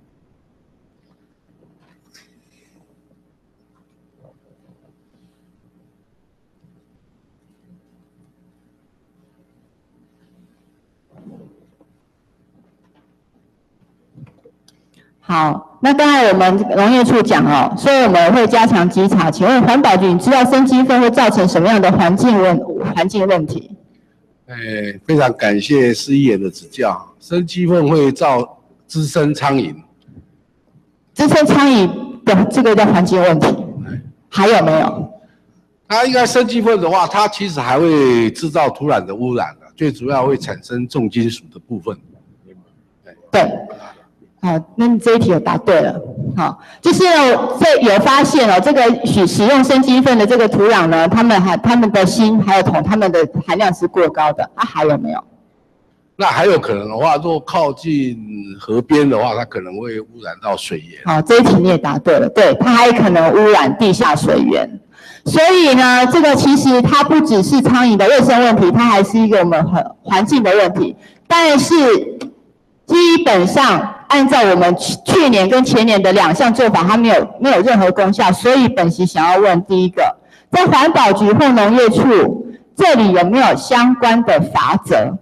好，那刚才我们农业处讲所以我们会加强稽查。请问环保局，你知道生鸡粪会造成什么样的环境问题？ 非常感谢市议员的指教。生鸡粪会滋生苍蝇， 滋生苍蝇的这个叫环境问题，还有没有？ 它应该生鸡粪的话，它其实还会制造土壤的污染的，最主要会产生重金属的部分。 对。好，那你这一题有答对了。好，就是有发现这个使用生鸡粪的这个土壤呢，他们的锌还有铜，他们的含量是过高的。还有没有？ 那还有可能的话，如果靠近河边的话，它可能会污染到水源。 好，这一题你也答对了，对，它还可能污染地下水源。所以呢，这个其实它不只是苍蝇的卫生问题，它还是一个我们环境的问题。但是基本上按照我们去年跟前年的2项做法，它没有任何功效。所以本席想要问，第一个，在环保局或农业处这里有没有相关的法则？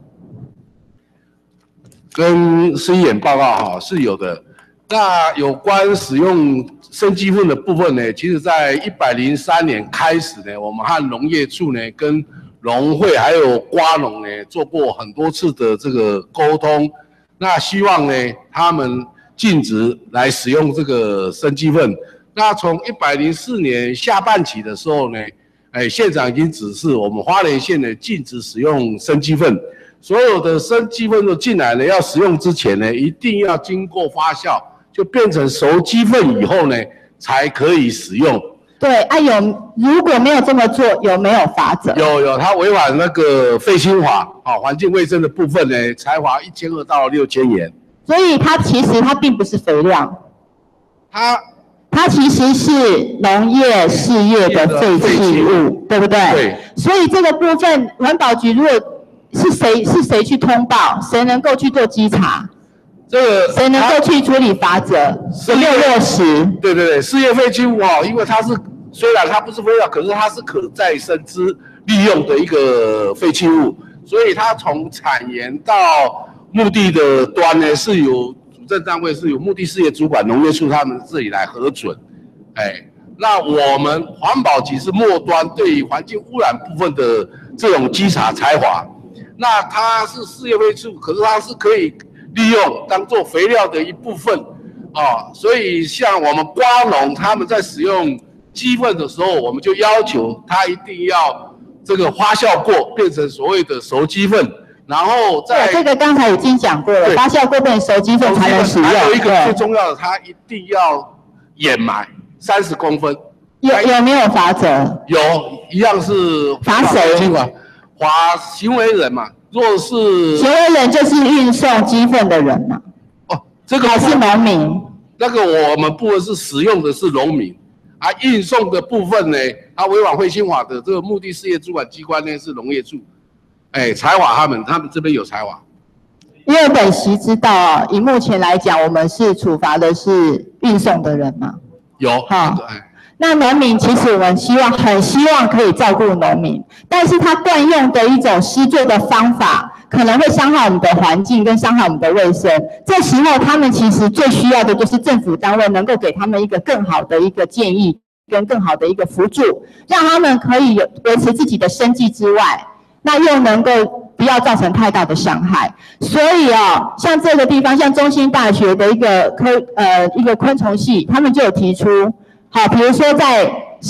跟司仪员报告哈是有的。那有关使用生鸡粪的部分呢，其实在103年开始呢，我们和农业处呢跟农会还有瓜农呢做过很多次的这个沟通，那希望呢他们禁止来使用这个生鸡粪。那从104年下半期的时候呢，县长已经指示我们花莲县呢禁止使用生鸡粪，所有的生鸡粪都进来呢，要使用之前呢，一定要经过发酵，就变成熟鸡粪以后呢，才可以使用。 对啊，如果没有这么做，有没有法则？ 有，他违反那个废清法啊，环境卫生的部分呢，才罚1200到6000元。 所以它其实并不是肥料，它其实是农业事业的废弃物，对不对？ 对。 所以这个部分，环保局如果是谁去通报，谁能够去做稽查？ 这个谁能够去处理法则？有没有落实？ 对，事业废弃物哈，因为它是虽然它不是肥料，可是它是可再生之利用的一个废弃物，所以它从产源到目的的端呢，是由主政单位是由目的事业主管农业处他们自己来核准。那我们环保局是末端对于环境污染部分的这种稽查裁罚。那它是事业废弃物，可是它是可以利用当做肥料的一部分啊，所以像我们瓜农他们在使用鸡粪的时候，我们就要求他一定要这个发酵过，变成所谓的熟鸡粪，然后再这个刚才已经讲过了，发酵过变成熟鸡粪才能使用。 还有一个最重要的，它一定要掩埋30公分。 有没有法则？ 有，一样是罚谁？ 罚行为人嘛。若是行为人就是运送鸡粪的人嘛。 哦，这个还是农民。那个我们部分是使用的是农民，啊，运送的部分呢，它违反废清法的这个目的事业主管机关呢是农业处，裁罚他们这边有裁罚。 因为本席知道啊，以目前来讲，我们是处罚的是运送的人嘛。 有。好。 那农民其实我们很希望可以照顾农民，但是他惯用的一种施作的方法，可能会伤害我们的环境跟伤害我们的卫生。这时候他们其实最需要的就是政府单位能够给他们一个更好的一个建议跟更好的一个辅助，让他们可以维持自己的生计之外，那又能够不要造成太大的伤害。所以像这个地方，像中兴大学的一个昆虫系，他们就有提出。好，比如说在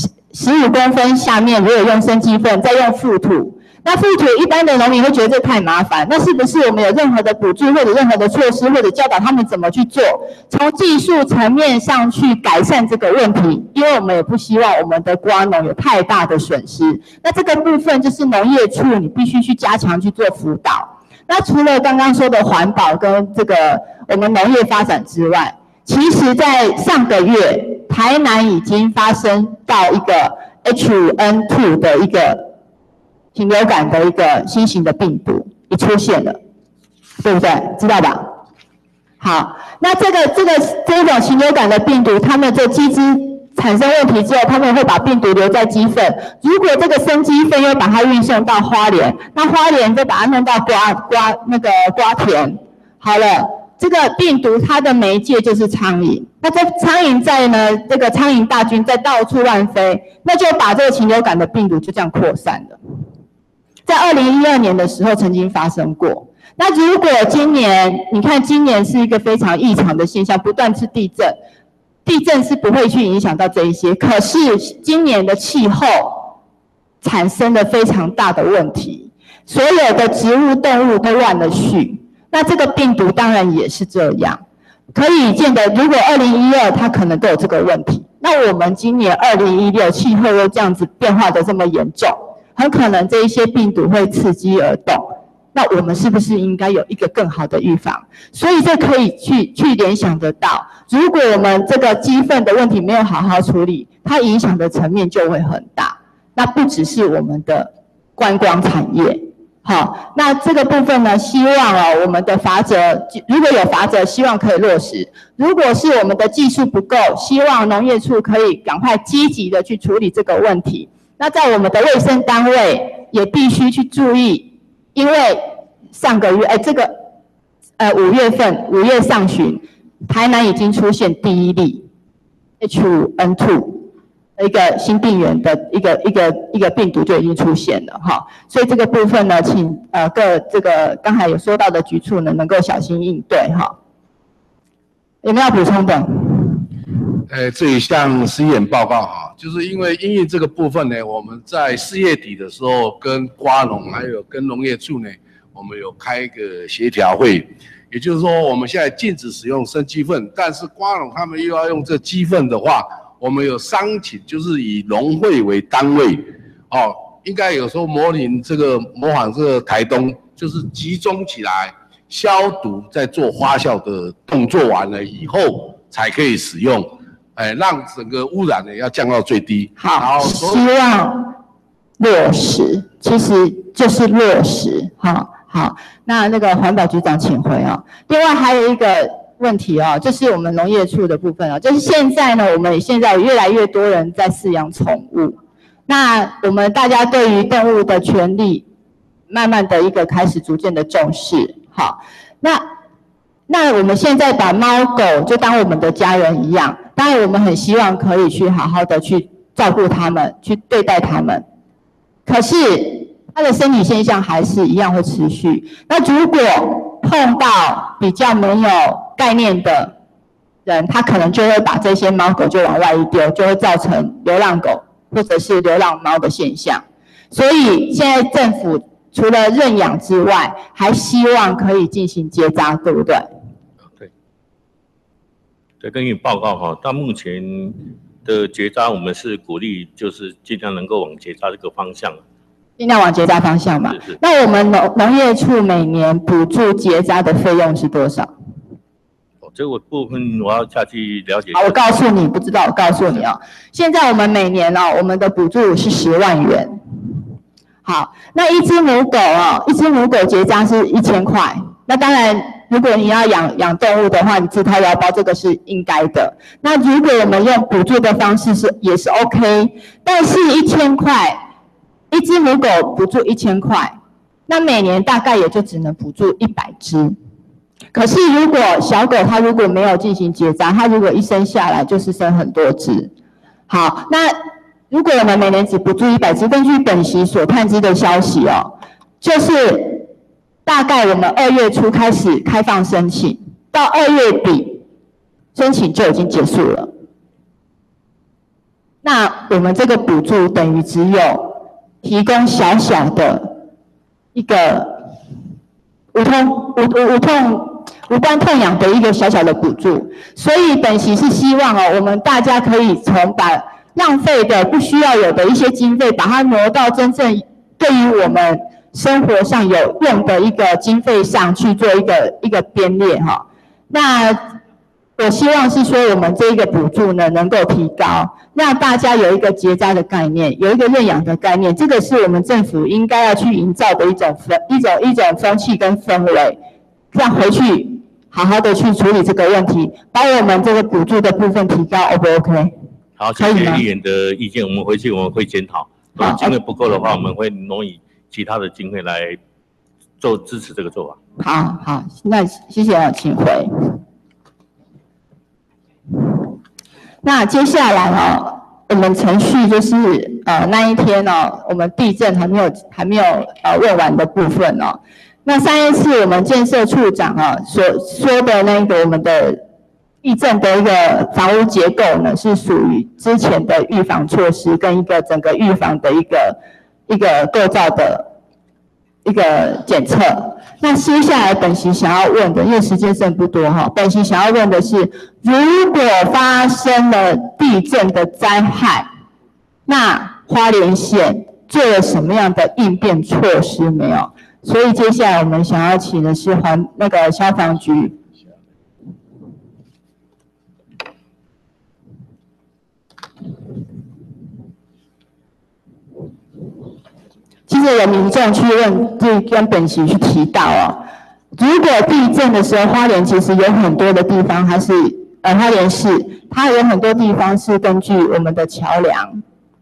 15公分下面，如果用生鸡粪，再用覆土，那覆土一般的农民会觉得这太麻烦，那是不是我们有任何的补助或者任何的措施，或者教导他们怎么去做，从技术层面上去改善这个问题？因为我们也不希望我们的瓜农有太大的损失。那这个部分就是农业处你必须去加强去做辅导。那除了刚刚说的环保跟这个我们农业发展之外，其实在上个月，台南已经发生到一个 H5N2 的一个禽流感的一个新型的病毒也出现了，对不对？知道吧？好，那这种禽流感的病毒，它们的鸡只产生问题之后，他们会把病毒留在鸡粪。如果这个生鸡粪又把它运送到花莲，那花莲再把它弄到瓜田，好了。这个病毒它的媒介就是苍蝇，那这苍蝇在呢，这个苍蝇大军在到处乱飞，那就把这个禽流感的病毒就这样扩散了。在2012年的时候曾经发生过。那如果今年，你看今年是一个非常异常的现象，不断是地震，地震是不会去影响到这一些，可是今年的气候产生了非常大的问题，所有的植物动物都乱了序。那这个病毒当然也是这样，可以见得，如果2012它可能都有这个问题，那我们今年2016气候又这样子变化的这么严重，很可能这一些病毒会伺机而动。那我们是不是应该有一个更好的预防？所以这可以去联想得到，如果我们这个鸡粪的问题没有好好处理，它影响的层面就会很大。那不只是我们的观光产业。好，那这个部分呢，希望我们的法则，如果有法则，希望可以落实。如果是我们的技术不够，希望农业处可以赶快积极的去处理这个问题。 那在我们的卫生单位也必须去注意，因为上个月，这个5月上旬，台南已经出现第一例 H5N2 一个新病原的一个病毒就已经出现了哈，所以这个部分呢，请这个刚才有说到的局处呢，能够小心应对哈。有没有要补充的？ 这一项实验报告哈，就是因为因应这个部分呢，我们在4月底的时候跟瓜农还有跟农业处呢，我们有开一个协调会，也就是说我们现在禁止使用生鸡粪，但是瓜农他们又要用这鸡粪的话，我们有商请就是以农会为单位，哦，应该有时候模仿这个台东，就是集中起来消毒，再做发酵的动作完了以后才可以使用。让整个污染呢要降到最低。 好，希望落实，其实就是落实。好，那个环保局长请回啊。另外还有一个问题哦，就是我们农业处的部分哦，就是现在呢，我们现在有越来越多人在饲养宠物，那我们大家对于动物的权利，慢慢的开始逐渐的重视。好，那我们现在把猫狗就当我们的家人一样，当然我们很希望可以去好好的去照顾它们，去对待它们。可是它的生理现象还是一样会持续。那如果碰到比较没有概念的人，他可能就会把这些猫狗就往外一丢，就会造成流浪狗或者是流浪猫的现象。所以现在政府除了认养之外，还希望可以进行结扎，对不对？ 对，根据报告哈，到目前的结扎，我们是鼓励就是尽量能够往结扎这个方向， 尽量往结扎方向嘛。是。那我们农业处每年补助结扎的费用是多少？ 这个部分我要下去了解。 好，我告诉你，不知道我告诉你哦。现在我们每年我们的补助是10万元。好，那一只母狗结扎是1000块。那当然，如果你要养动物的话，你自掏腰包，这个是应该的。那如果我们用补助的方式也是 OK， 但是1000块，一只母狗补助1000块，那每年大概也就只能补助100只。可是如果小狗它如果没有进行结扎，它如果一生下来就是生很多只。好，那如果我们每年只补助100只，根据本席所探知的消息就是大概我们2月初开始开放申请，到2月底申请就已经结束了。那我们这个补助等于只有提供小小的一个无关痛痒的一个小小的补助，所以本席是希望我们大家可以把浪费的不需要有的一些经费，把它挪到真正对于我们生活上有用的一个经费上去做一个编列哈。那我希望是说我们这一个补助呢能够提高，让大家有一个结扎的概念，有一个认养的概念，这个是我们政府应该要去营造的一种风气跟氛围，这样回去好好的去处理这个问题，把我们这个补助的部分提高 ，O 不 OK？ 好，谢谢议员的意见，我们回去会检讨，如果经费不够的话，我们会挪以其他的经费来做支持这个做法。好，那谢谢请回。那接下来我们程序就是那一天我们地震还没有问完的部分那上一次我们建设处长所说的那个我们的地震的一个房屋结构呢，是属于之前的预防措施跟一个整个预防的一个构造的一个检测。那接下来本席想要问的，因为时间剩不多本席想要问的是，如果发生了地震的灾害，那花莲县做了什么样的应变措施没有？所以接下来我们想要请的是消防局。其实有民众去跟本席去提到如果地震的时候，花莲其实有很多的地方，它是花莲市，它有很多地方是根据我们的桥梁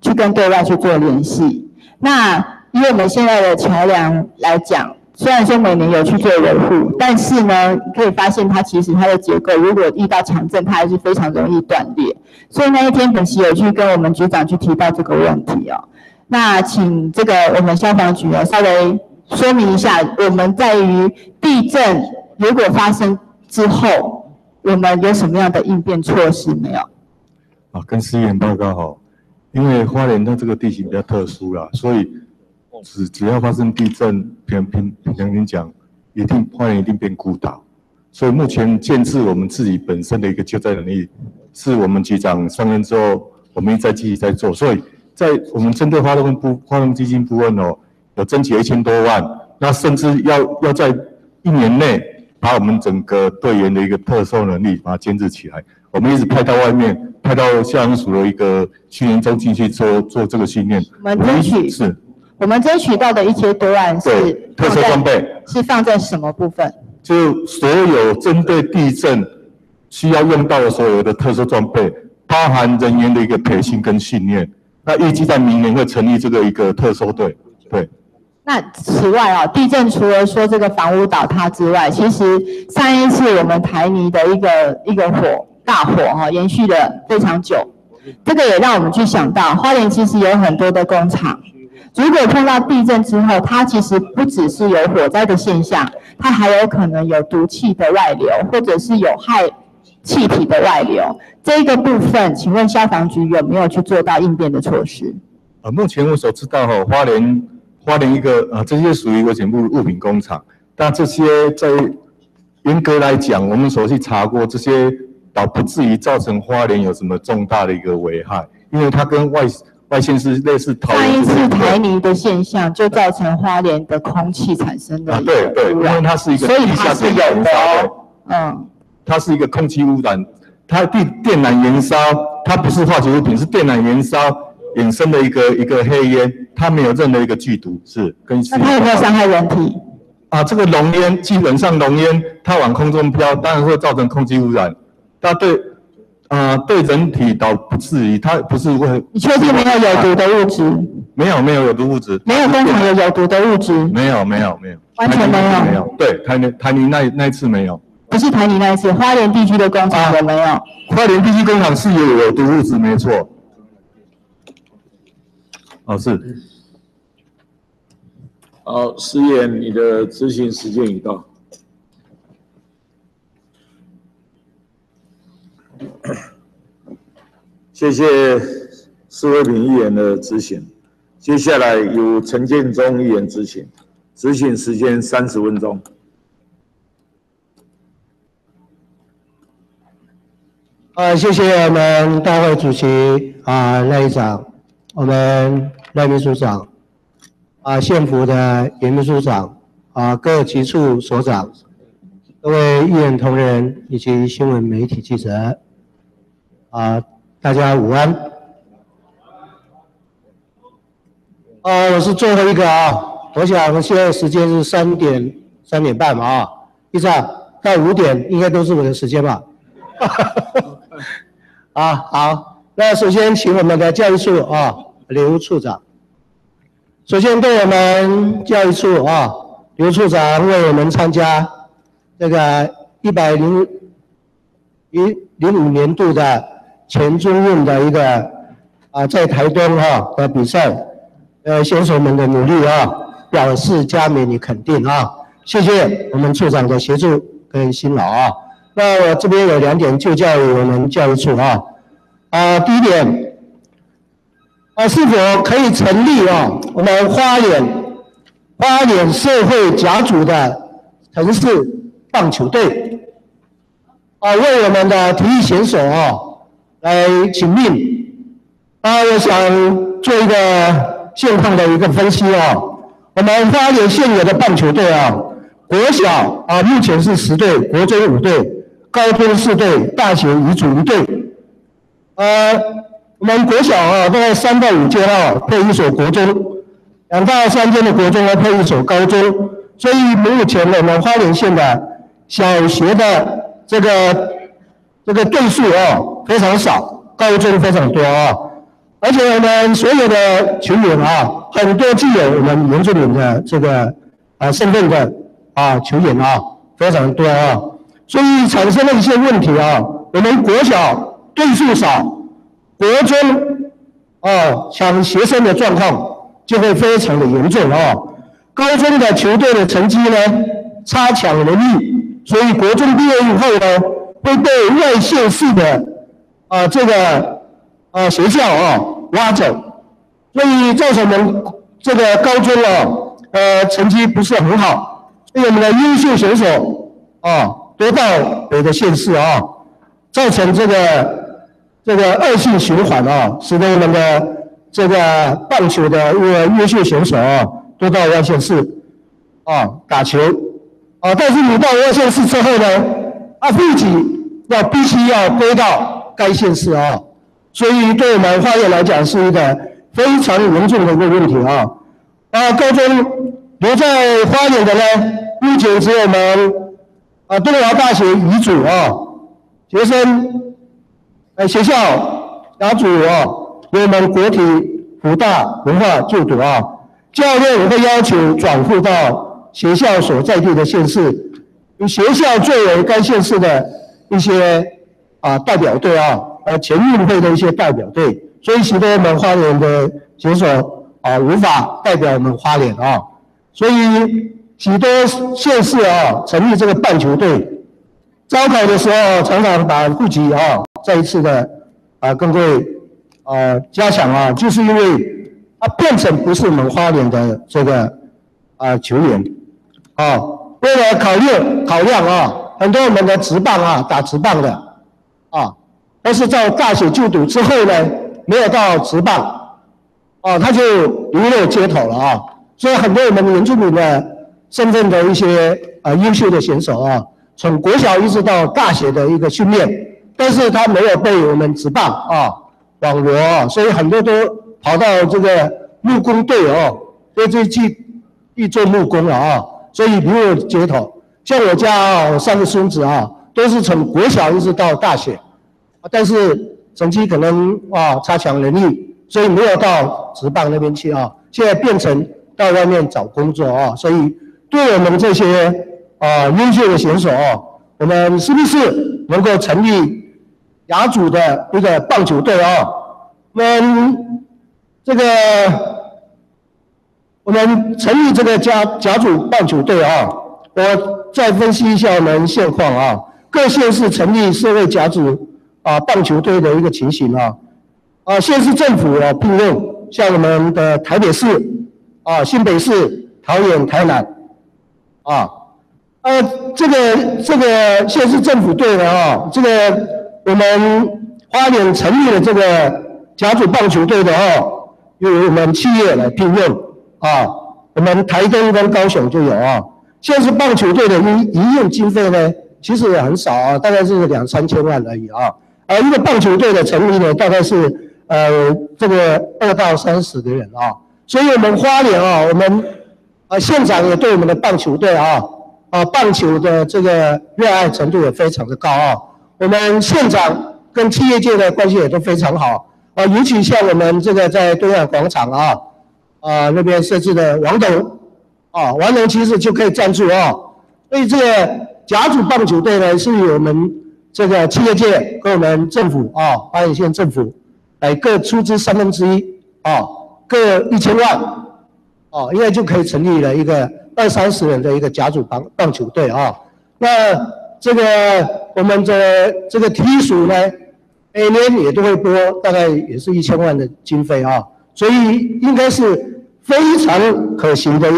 去跟对外去做联系。那以我们现在的桥梁来讲，虽然说每年有去做维护，但是呢，可以发现它其实它的结构，如果遇到强震，它还是非常容易断裂。所以那一天本席有去跟我们局长去提到这个问题哦。那请这个我们消防局稍微说明一下，我们在于地震如果发生之后，我们有什么样的应变措施没有？ 跟司员报告哈，因为花莲它这个地形比较特殊啦，所以只要发生地震，平常讲，花莲一定变孤岛。所以目前建制我们自己本身的一个救灾能力，是我们局长上任之后，我们一再积极在做。所以在我们针对花东基金部分哦，有争取1000多万，那甚至要在1年内把我们整个队员的一个特搜能力把它建制起来。我们一直派到外面，派到消防署的一个训练中心去做这个训练。 我们争取到的1000多万是特殊装备， 是放在什么部分？ 就所有针对地震需要用到的所有的特殊装备，包含人员的一个培训跟训练。那预计在明年会成立这个一个特搜队，对。 那此外地震除了说这个房屋倒塌之外，其实上一次我们台泥的一个大火延续了非常久，这个也让我们去想到，花莲其实有很多的工厂，如果碰到地震之后，它其实不只是有火灾的现象，它还有可能有毒气的外流，或者是有害气体的外流。这个部分，请问消防局有没有去做到应变的措施？ 目前我所知道花莲一个这些属于危险物品工厂，但这些在严格来讲，我们所去查过，这些倒不至于造成花莲有什么重大的一个危害，因为它跟外县市类似。 上一次台泥的现象就造成花莲的空气产生的对，因为它是一个地下电燃烧的，它是一个空气污染，它电缆燃烧，它不是化学物品，是电缆燃烧衍生的一个黑烟，它没有任何一个剧毒，是跟。 那它有没有伤害人体？ 这个浓烟基本上浓烟它往空中飘，当然会造成空气污染，但对人体倒不至于，它不是会。 你确定没有有毒的物质？ 没有有毒物质。 没有工厂有毒的物质？ 没有。 完全没有。 没有。对，台泥那一次没有。 不是台泥那一次，花莲地区的工厂有没有？ 花莲地区工厂是有毒物质，没错。是。 好，司员，你的执行时间已到。谢谢施慧萍议员的执行，接下来由陈建中议员执行，执行时间30分钟。 谢谢我们大会主席赖议长，我们赖秘书长，县府的严秘书长，各局处所长，各位议员同仁以及新闻媒体记者，大家午安。我是最后一个我想现在时间是3点半嘛议长到5点应该都是我的时间吧？好，那首先请我们的教育处刘处长，首先对我们教育处刘处长为我们参加这个105年度的前中运的一个在台东的比赛，选手们的努力表示嘉勉与肯定谢谢我们处长的协助跟辛劳那我这边有2点就教于我们教育处第一点是否可以成立我们花莲社会甲组的城市棒球队为我们的体育选手来请命我想做一个现况的一个分析我们花莲现有的棒球队国小目前是10队，国中5队，高中4队，大学乙组1队。我们国小大概3到5间配1所国中，2到3间的国中配1所高中，所以目前我们花莲县的小学的这个队数非常少，高中非常多而且我们所有的球员啊，很多具有我们原住民的这个身份的球员啊，非常多啊，所以产生了一些问题啊。我们国小队数少，国中抢学生的状况就会非常的严重啊。高中的球队的成绩呢差强人意，所以国中毕业以后呢，会被外县市的这个学校挖走，所以造成我们这个高中成绩不是很好，所以我们的优秀选手都到别的县市造成这个恶性循环使得我们的这个棒球的一个优秀选手都到外县市打球但是你到外县市之后呢，自己必须要归到该县市所以对我们花莲来讲是一个非常严重的一个问题高中留在花莲的呢，目前只有我们东华大学乙组学生学校甲组有我们国体辅大文化就读教练会要求转户到学校所在地的县市，以学校作为该县市的一些代表队全运会的一些代表队，所以许多我们花莲的选手无法代表我们花莲所以许多县市成立这个棒球队，招考的时候常常把户籍再一次的跟各位加强就是因为变成不是我们花莲的这个球员为了考量很多我们的职棒打职棒的但是在大学就读之后呢，没有到职棒他就流落街头了所以很多我们原住民的身份的一些优秀的选手从国小一直到大学的一个训练，但是他没有被我们职棒网罗所以很多都跑到这个木工队所以就去做木工了所以流落街头。像我家我3个孙子都是从国小一直到大学但是成绩可能差强人意，所以没有到职棒那边去现在变成到外面找工作所以对我们这些优秀的选手我们是不是能够成立甲组的一个棒球队我们成立这个甲组棒球队我再分析一下我们现况各县市成立社会甲组棒球队的一个情形县市政府聘用，像我们的台北市新北市、桃园、台南这个县市政府队呢这个我们花莲成立了这个甲组棒球队的由我们企业来聘用我们台东跟高雄就有县市棒球队的营运经费呢其实也很少大概是2-3千万而已一个棒球队的成立呢大概是这个2到30个人所以我们花莲我们县长也对我们的棒球队棒球的这个热爱程度也非常的高我们县长跟企业界的关系也都非常好尤其像我们这个在东亚广场那边设置的王董王董其实就可以赞助所以这个甲组棒球队呢是由我们这个企业界跟我们政府花莲县政府来各出资1/3各1000万应该就可以成立了一个20-30人的一个甲组棒球队那这个我们的这个体育署呢每年也都会拨大概也是1000万的经费所以应该是非常可行的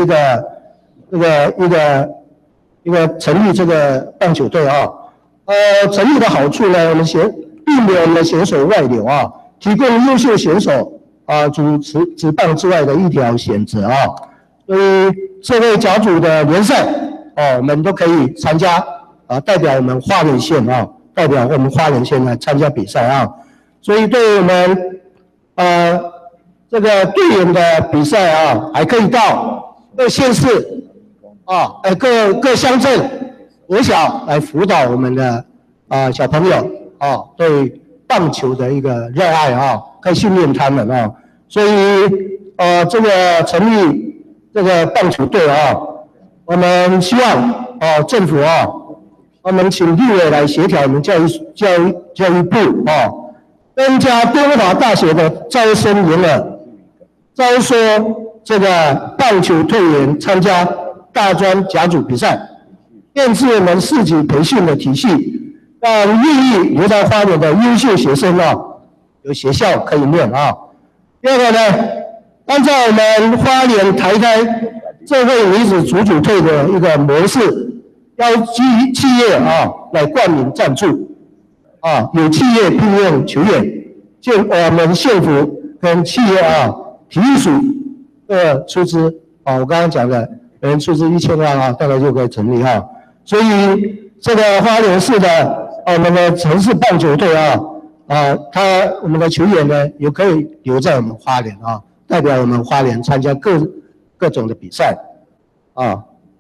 一个成立这个棒球队成立的好处呢，我们避免我们的选手外流提供优秀选手主职棒之外的一条选择所以社会甲组的联赛我们都可以参加代表我们花莲县代表我们花莲县来参加比赛所以对我们这个队员的比赛还可以到各县市各乡镇国小来辅导我们的小朋友对棒球的一个热爱啊，可以训练他们啊。所以这个成立这个棒球队啊，我们希望政府啊，我们请立委来协调我们教育部啊，增加东华大学的招生名额，招收这个棒球队员参加大专甲组比赛，建制我们4级培训的体系，让愿意留在花莲的优秀学生啊，有学校可以念啊。第二个呢，按照我们花莲台开社会女子足球队的一个模式，要企业啊来冠名赞助啊，有企业聘用球员，就我们县府跟企业啊体育署出资啊，我刚刚讲的，每人出资1000万啊，大概就可以成立啊。所以这个花莲市的我们的城市棒球队啊。我们的球员呢也可以留在我们花莲啊，代表我们花莲参加各种的比赛啊。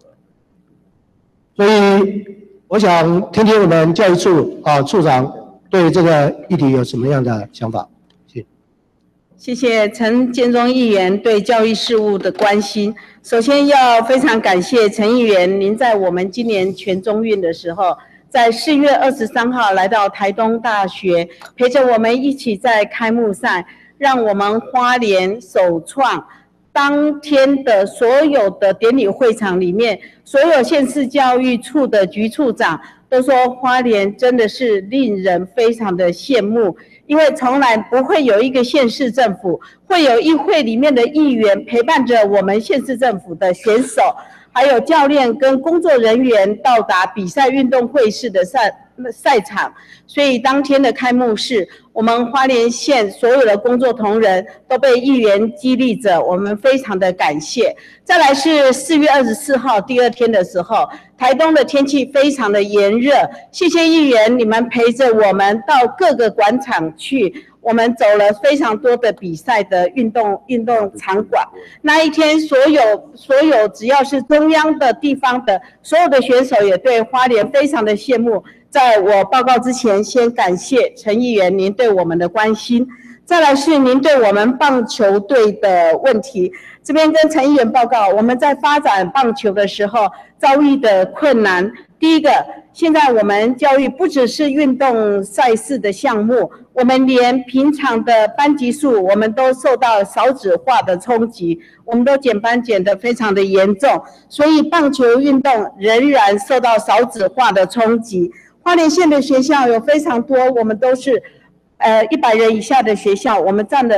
所以我想听听我们教育处处长对这个议题有什么样的想法？ 谢谢陈建中议员对教育事务的关心。首先要非常感谢陈议员，您在我们今年全中运的时候，在4月23号来到台东大学，陪着我们一起在开幕赛，让我们花莲首创当天的所有的典礼会场里面，所有县市教育处的局处长都说花莲真的是令人非常的羡慕，因为从来不会有一个县市政府会有议会里面的议员陪伴着我们县市政府的选手，还有教练跟工作人员到达比赛运动会式的赛场，所以当天的开幕式，我们花莲县所有的工作同仁都被议员激励着，我们非常的感谢。再来是4月24号第2天的时候，台东的天气非常的炎热，谢谢议员你们陪着我们到各个馆场去。我们走了非常多的比赛的运动场馆，那一天所有只要是中央的地方的所有的选手也对花莲非常的羡慕。在我报告之前，先感谢陈议员您对我们的关心。再来是您对我们棒球队的问题，这边跟陈议员报告，我们在发展棒球的时候遭遇的困难。第一个，现在我们教育不只是运动赛事的项目，我们连平常的班级数，我们都受到少子化的冲击，我们都减班减得非常的严重，所以棒球运动仍然受到少子化的冲击。花莲县的学校有非常多，我们都是100人以下的学校，我们占了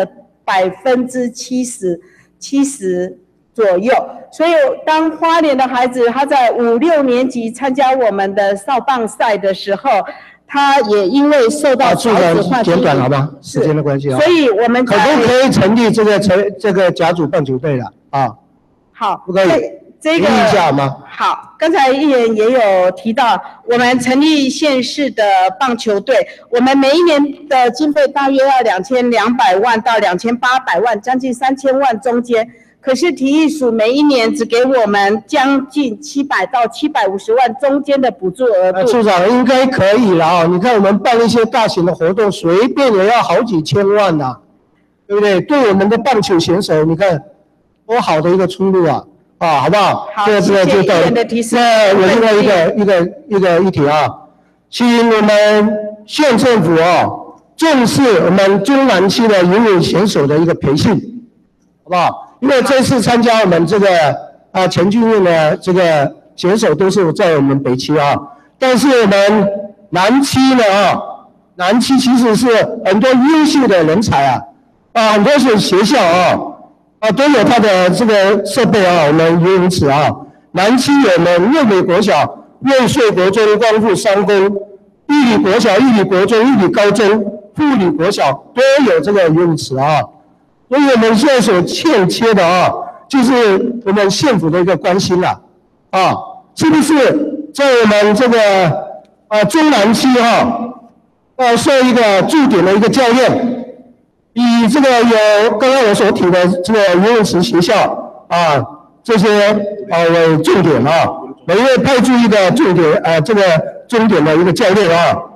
70%左右，所以当花莲的孩子他在5、6年级参加我们的少棒赛的时候，他也因为受到少子化简短好吗？时间的关系啊， 所以我们可不可以成立这个甲组棒球队了啊？ 好， 不可以。 这个一下吗？ 好，刚才议员也有提到，我们成立县市的棒球队，我们每一年的经费大约要2200万到2800万，将近3000万中间。可是体育署每一年只给我们将近700到750万中间的补助额度。 处长应该可以了啊！你看我们办一些大型的活动，随便也要好几千万呐，对不对？对我们的棒球选手，你看多好的一个出路啊！好不好？ 好，谢谢议员的提示。 那我另外一个议题啊，请我们县政府重视我们中南区的游泳选手的一个培训，好不好？因为这次参加我们这个全运会的这个选手都是在我们北区啊，但是我们南区呢南区其实是很多优秀的人才很多是学校都有它的这个设备我们游泳池南区有我们瑞美国小、瑞穗国中、光复商工、玉里国小、玉里国中、玉里高中、妇女国小都有这个游泳池所以我们现在所欠缺的就是我们县府的一个关心了是不是在我们这个中南区设一个驻点的一个教练，以这个有刚刚我所提的这个游泳池学校这些为重点每月派驻一个重点这个终点的一个教练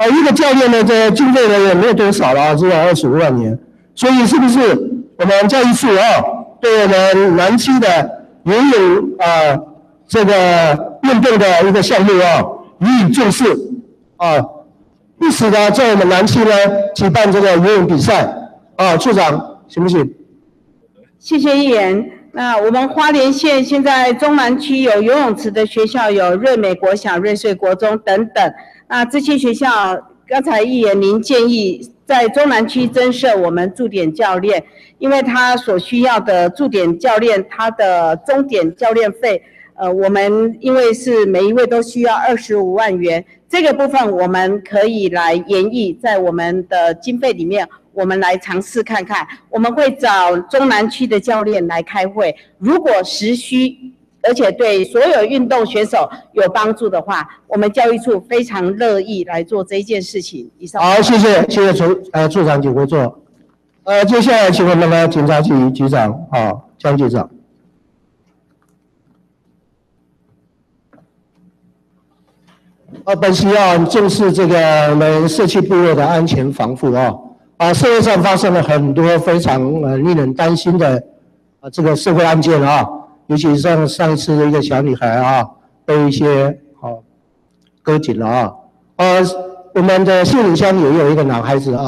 一个教练呢，这经费呢也没有多少了啊，只有25万元。所以是不是我们教育处对我们南区的游泳这个运动的一个项目予以重视因此呢，在我们南区呢举办这个游泳比赛处长行不行？ 谢谢议员。那我们花莲县现在中南区有游泳池的学校有瑞美国小、瑞穗国中等等。那这些学校，刚才议员您建议在中南区增设我们驻点教练，因为他所需要的驻点教练，他的钟点教练费，我们因为是每一位都需要25万元，这个部分我们可以来研议在我们的经费里面。我们来尝试看看，我们会找中南区的教练来开会，如果实需，而且对所有运动选手有帮助的话，我们教育处非常乐意来做这一件事情。以上。 好，谢谢处长请回座。接下来请我们的警察局局长江局长。本席重视这个我们社区部落的安全防护社会上发生了很多非常令人担心的这个社会案件尤其上一次的一个小女孩被一些割颈了我们的杏林乡也有一个男孩子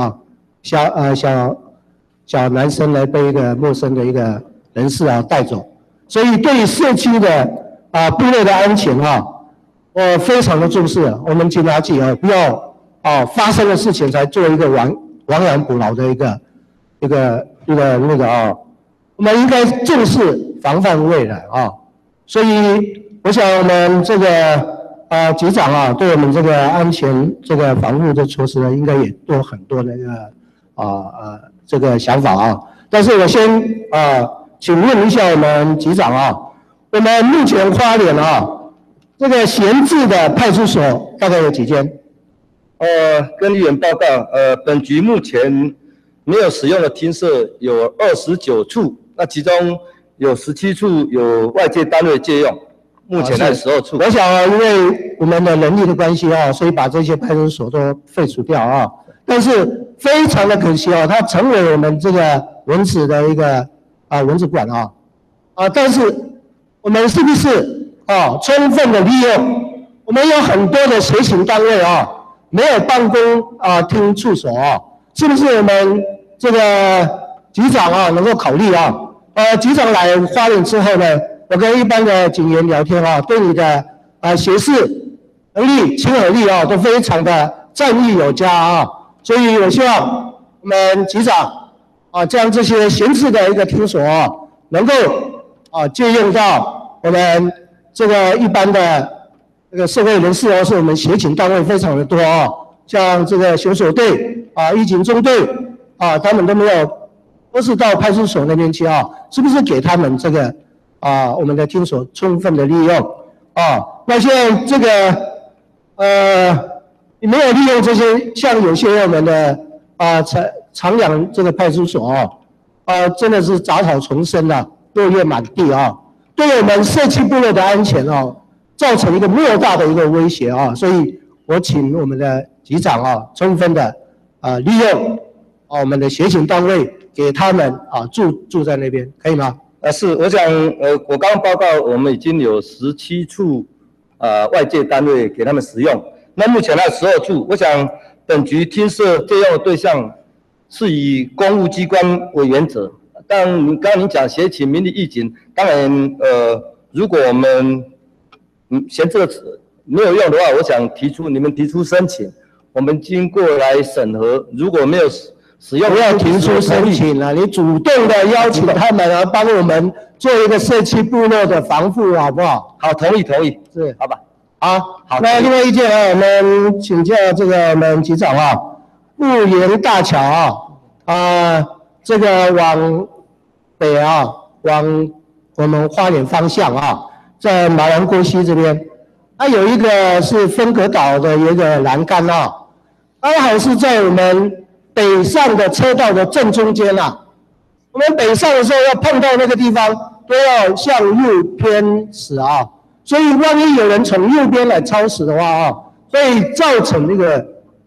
小男生来被一个陌生的一个人士带走，所以对于社区的部落的安全我非常的重视。我们警察局不要发生的事情才做一个亡羊补牢的一个那个我们应该重视防范未来所以我想我们这个局长对我们这个安全这个防护的措施呢，应该也多很多那个这个想法但是我先请问一下我们局长我们目前花莲这个闲置的派出所大概有几间？ 跟议员报告，本局目前没有使用的厅舍有29处，那其中有17处有外界单位借用，目前在12处。 我想因为我们的人力的关系所以把这些派出所都废除掉但是非常的可惜它成为我们这个文史的一个文史馆但是我们是不是充分的利用我们有很多的协勤单位没有办公厅处所是不是我们这个局长能够考虑局长来花莲之后呢，我跟一般的警员聊天对你的学识能力亲和力都非常的赞誉有加所以我希望我们局长将这些闲置的一个厅所能够借用到我们这个一般的这个社会人士是我们协勤单位非常的多像这个巡守队义警中队他们都没有，都是到派出所那边去是不是给他们这个我们的厅所充分的利用那现在这个没有利用这些，像有些我们的长阳这个派出所真的是杂草丛生落叶满地对我们社区部落的安全造成一个莫大的一个威胁所以我请我们的局长充分的利用我们的协勤单位给他们住在那边，可以吗？ 是，我想我刚刚报告我们已经有17处外界单位给他们使用，那目前还有12处，我想本局厅舍借用的对象是以公务机关为原则。但刚刚您讲协勤民力义警，当然如果我们闲置没有用的话，我想你们提出申请，我们经过来审核，如果没有使用， 不要提出申请了，你主动的邀请他们帮我们做一个社区部落的防护，好不好？ 好，同意， 是， 好吧？ 好，那另外一件我们请教这个我们局长雾园大桥这个往北往我们花莲方向在马兰郭溪这边，它有一个是分隔岛的一个栏杆刚好是在我们北上的车道的正中间我们北上的时候要碰到那个地方，都要向右偏驶所以万一有人从右边来超驶的话会造成那个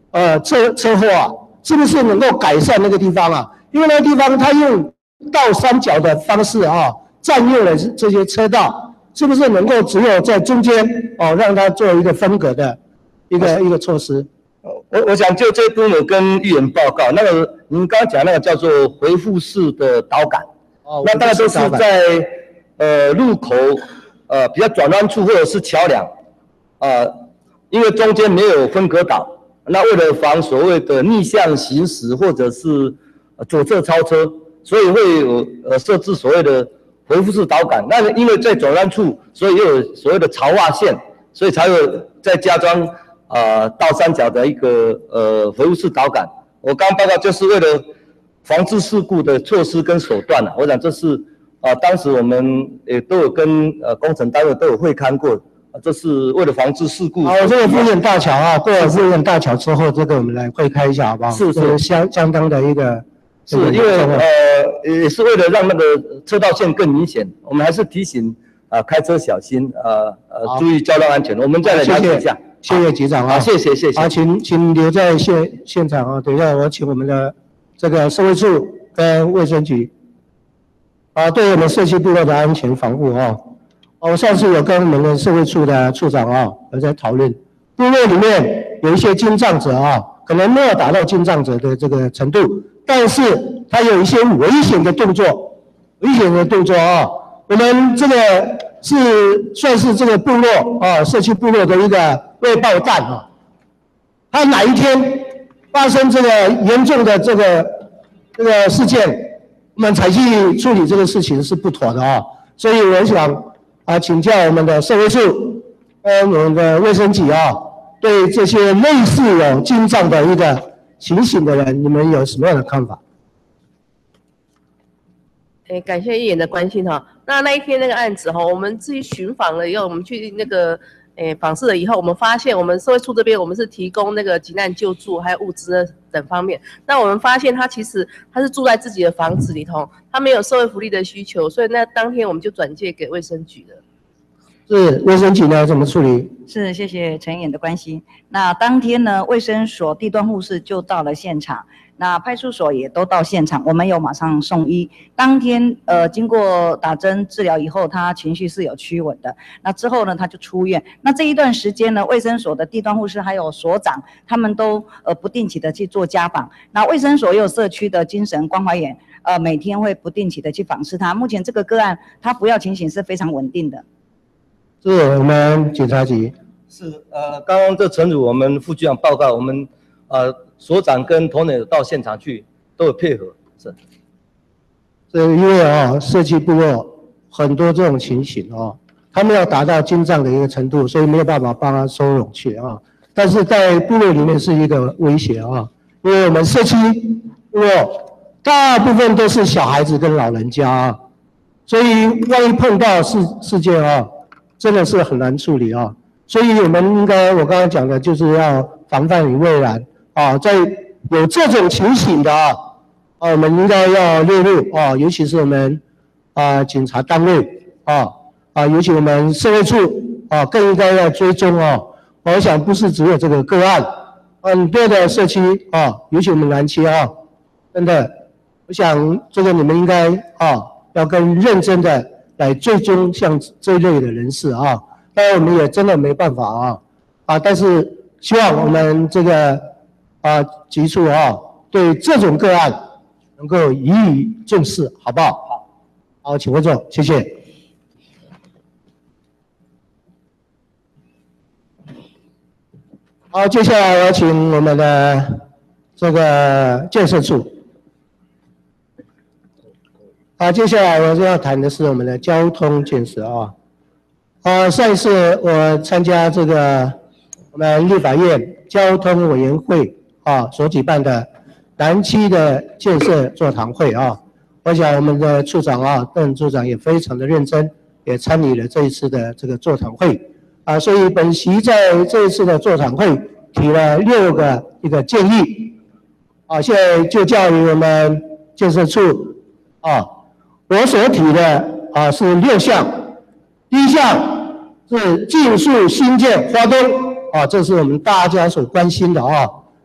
车祸啊，是不是能够改善那个地方啊？因为那个地方它用倒三角的方式啊，占用了这些车道，是不是能够只有在中间哦，让它做一个分隔的一个措施？ 我想就这部分跟议员报告，那个您刚刚讲那个叫做回复式的导杆，那大概都是在路口比较转弯处或者是桥梁因为中间没有分隔岛，那为了防所谓的逆向行驶或者是左侧超车，所以会有设置所谓的回复式导杆。那因为在转弯处，所以又有所谓的槽袜线，所以才有再加装倒三角的一个回复式导杆。我刚刚报告就是为了防治事故的措施跟手段我想这是当时我们也都有跟工程单位都有会勘过。这是为了防治事故。 好，这个富源大桥过了富源大桥之后，这个我们来会开一下，好不好？是相当的一个。 是因为也是为了让那个车道线更明显，我们还是提醒开车小心注意交通安全。我们再来了解一下。 谢谢局长谢谢。 好，请留在现场等一下我请我们的这个社会处跟卫生局对我们社区部落的安全防护我上次有跟我们的社会处的处长有在讨论，部落里面有一些精障者可能没有达到精障者的这个程度，但是他有一些危险的动作，我们这个算是这个部落社区部落的一个未爆弹他哪一天发生这个严重的这个事件，我们才去处理这个事情是不妥的所以我想请教我们的社会处跟我们的卫生局对这些类似有精障的一个情形的人，你们有什么样的看法？ 感谢议员的关心那一天那个案子我们自己巡访了以后，我们去那个访视了以后，我们发现我们社会处这边我们是提供那个急难救助还有物资等方面。那我们发现他其实他是住在自己的房子里头，他没有社会福利的需求，所以那当天我们就转介给卫生局了。 是卫生局呢怎么处理？ 是，谢谢陈演的关心。那当天呢，卫生所地段护士就到了现场，那派出所也都到现场，我们有马上送医。当天经过打针治疗以后，他情绪是有趋稳的。那之后呢，他就出院。那这一段时间呢，卫生所的地段护士还有所长，他们都不定期的去做家访。那卫生所也有社区的精神关怀员，每天会不定期的去访视他。目前这个个案，他服药情形是非常稳定的。 是我们警察局。 是刚刚这陈主我们副局长报告，我们所长跟同仁到现场去都有配合。 是因为社区部落很多这种情形他们要达到精障的一个程度，所以没有办法帮他收容去但是在部落里面是一个威胁因为我们社区部落大部分都是小孩子跟老人家所以万一碰到事件真的是很难处理所以我们应该我刚刚讲的就是要防范于未然在有这种情形的我们应该要列入尤其是我们警察单位尤其我们社会处更应该要追踪我想不是只有这个个案，很多的社区尤其我们南区真的，我想这个你们应该要更认真的来追踪像这一类的人士当然我们也真的没办法但是希望我们这个局处对这种个案能够予以重视，好不好？好，请回座，谢谢。好，接下来有请我们的这个建设处。接下来我要谈的是我们的交通建设上一次我参加这个我们立法院交通委员会所举办的南区的建设座谈会我想我们的处长邓处长也非常的认真，也参与了这一次的这个座谈会所以本席在这一次的座谈会提了6个一个建议现在就交于我们建设处我所提的是6项。第一项是尽速新建花东这是我们大家所关心的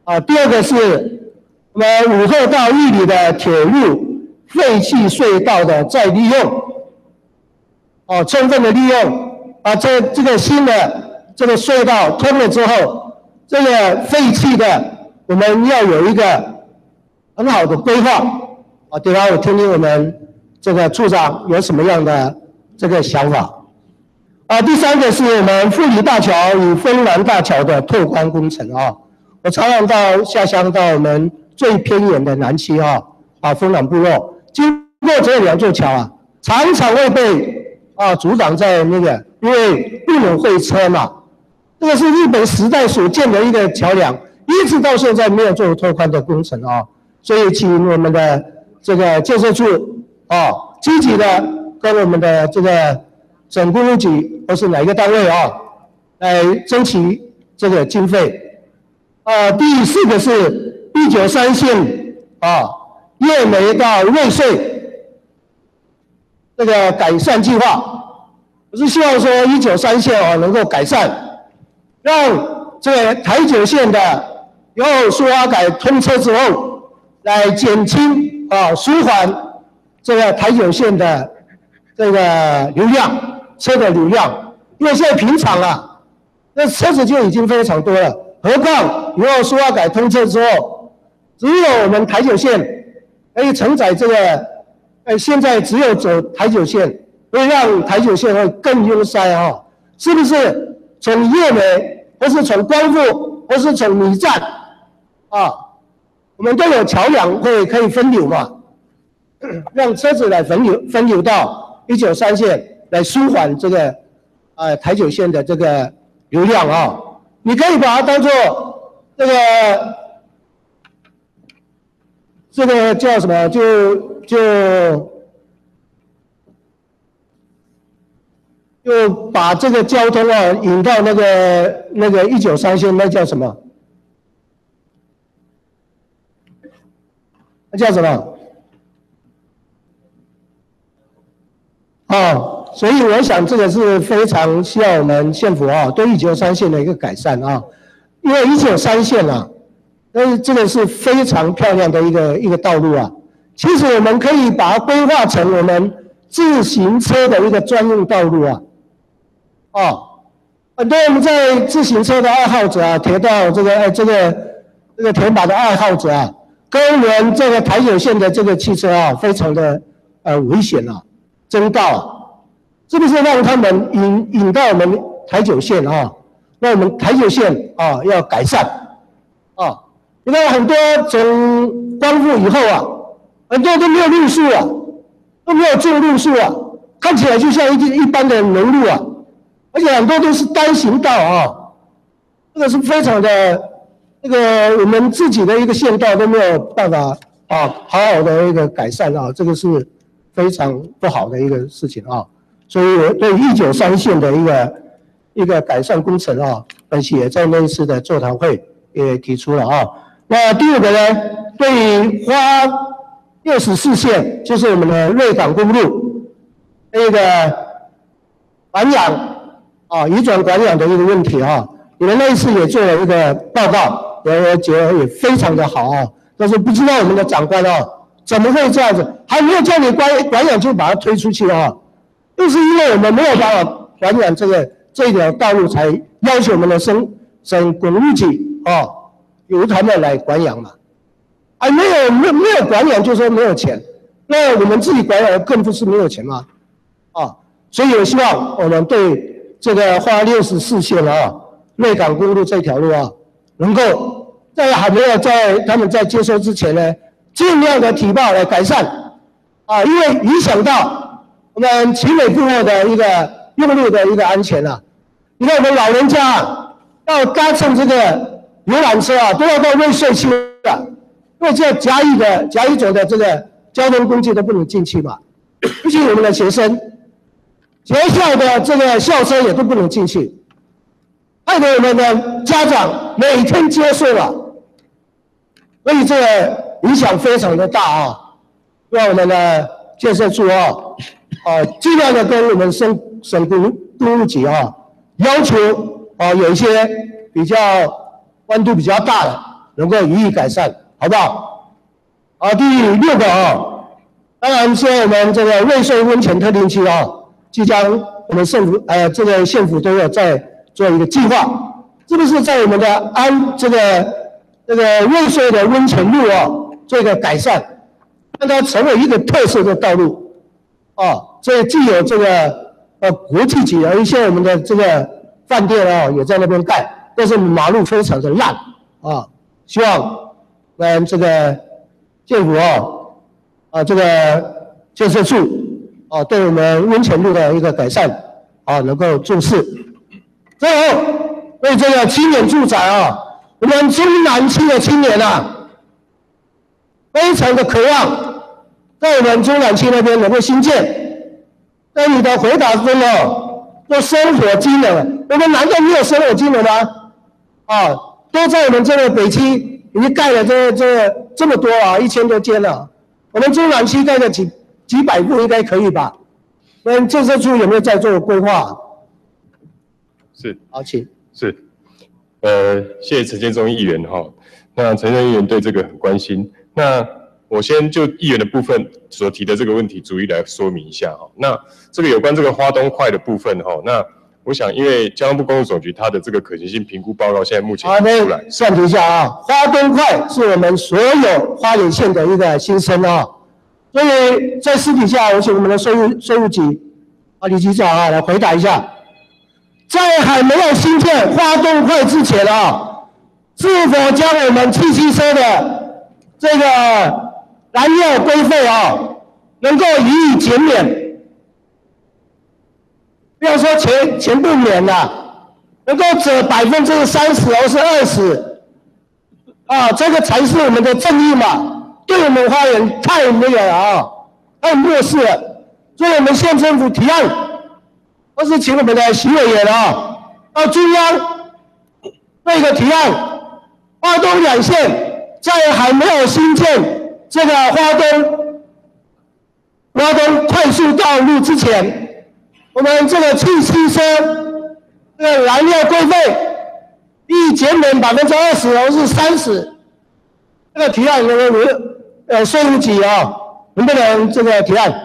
第二个是我们武后到玉里的铁路废弃隧道的再利用，充分的利用，这个新的这个隧道通了之后，这个废弃的我们要有一个很好的规划。等一下我听听我们这个处长有什么样的这个想法。第三个是我们富里大桥与丰南大桥的拓宽工程我常常到下乡到我们最偏远的南区丰南部落，经过这两座桥常常会被阻挡在那个，因为不能会车嘛。这个是日本时代所建的一个桥梁，一直到现在没有做拓宽的工程所以请我们的这个建设处积极的跟我们的这个省公路局或是哪一个单位来争取这个经费。第四个是193线叶眉到瑞穗这个改善计划，我是希望说193线能够改善，让这个台九线的以后苏花改通车之后，来减轻舒缓这个台九线的这个流量，车的流量，因为现在平常那车子就已经非常多了，何况以后苏花改通车之后，只有我们台九线可以承载这个，现在只有走台九线，会让台九线会更拥塞是不是？从叶眉，或是从光复，或是从米站我们都有桥梁可以分流嘛，让车子来分流到193线，来舒缓这个台九线的这个流量你可以把它当做这个叫什么？就把这个交通引到那个193线，那叫什么？那叫什么？所以我想这个是非常需要我们县府对193线的一个改善因为193线这个是非常漂亮的一个道路其实我们可以把它规划成我们自行车的一个专用道路很多我们在自行车的爱好者铁道这个铁马的爱好者跟我们这个台九线的这个汽车非常的危险征告是不是让他们引到我们台九线那我们台九线要改善你看很多从光复以后很多都没有路树都没有种路树看起来就像一般的农路而且很多都是单行道这个是非常的我们自己的一个县道都没有办法好好的一个改善这个是非常不好的一个事情所以我对193线的一个改善工程本期也在那一次的座谈会也提出了那第五个呢，对于花64线，就是我们的瑞港公路那个管养移转管养的一个问题你们那一次也做了一个报告，我觉得也非常的好但是不知道我们的长官怎么会这样子，还没有叫你管养就把它推出去就是因为我们没有办法管养这一条道路，才要求我们的省公路局由他们来管养嘛。没有管养就说没有钱，那我们自己管养更不是没有钱嘛。所以我希望我们对这个花64线瑞港公路这条路能够在还没有他们在接收之前呢，尽量的提报来改善因为影响到我们旗美部落的一个用路的一个安全你看我们老人家要搭乘这个游览车都要到瑞穗去因为这甲乙种的这个交通工具都不能进去嘛，尤其我们的学生，学校的这个校车也都不能进去，害得我们的家长每天接受所以这个影响非常的大让我们的建设处尽量的跟我们省公路局要求有一些比较弯度比较大的能够予以改善，好不好？第6个当然现在我们这个瑞穗温泉特定区即将我们县府都有在做一个计划，是不是在我们的这个瑞穗的温泉路做一个改善，让它成为一个特色的道路这既有这个国际级，而且我们的这个饭店也在那边盖，但是马路非常的烂希望这个政府这个建设处对我们温泉路的一个改善能够重视。最后，对这个青年住宅我们中南区的青年非常的渴望在我们中南区那边能够新建。在你的回答中做生活机能，我们难道没有生活机能吗？都在我们这个北区已经盖了这么多1000多间了，我们中南区盖个几百户应该可以吧？那建设处有没有在做规划？ 是， 好，请。 是，谢谢陈建中议员那陈建中议员对这个很关心。那我先就议员的部分所提的这个问题逐一来说明一下那这个有关这个花东快的部分那我想因为交通部公路总局它的这个可行性评估报告现在目前出来。 暂停一下花东快是我们所有花莲县的一个新生所以在私底下我请我们的税务局李局长来回答一下，在还没有新建花东快之前是否将我们汽机车的这个燃料规费能够予以减免？不要说全部免了，能够折30%或是20%这个才是我们的正义嘛！对我们花莲太那个太漠视了，所以我们县政府提案，或是请我们的徐委员到中央这个提案，花东两县在还没有新建这个花东快速道路之前，我们这个汽机车这个燃料规费予以减免20%或是30%，这个提案税务局能不能这个提案？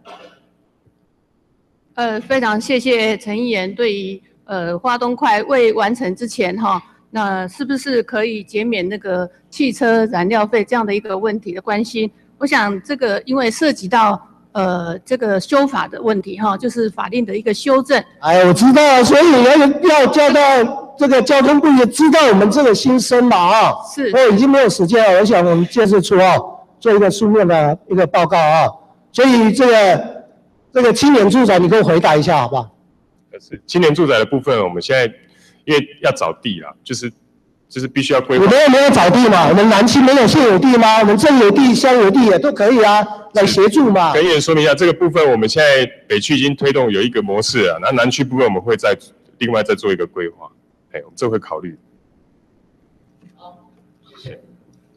非常谢谢陈议员对于花东快未完成之前那是不是可以减免那个汽车燃料费这样的一个问题的关心？我想这个因为涉及到这个修法的问题就是法令的一个修正。 我知道，所以要叫到这个交通部也知道我们这个心声嘛是。 我已经没有时间了，我想我们建设处做一个书面的一个报告所以这个青年住宅你给我回答一下好不好？ 是青年住宅的部分，我们现在因为要找地啦，就是必须要规划。 我们没有找地嘛？我们南区没有现有地吗？我们镇有地、乡有地也都可以来协助嘛。 跟议员说明一下，这个部分我们现在北区已经推动有一个模式了，那南区部分我们会另外再做一个规划，我们这会考虑。 好，谢谢。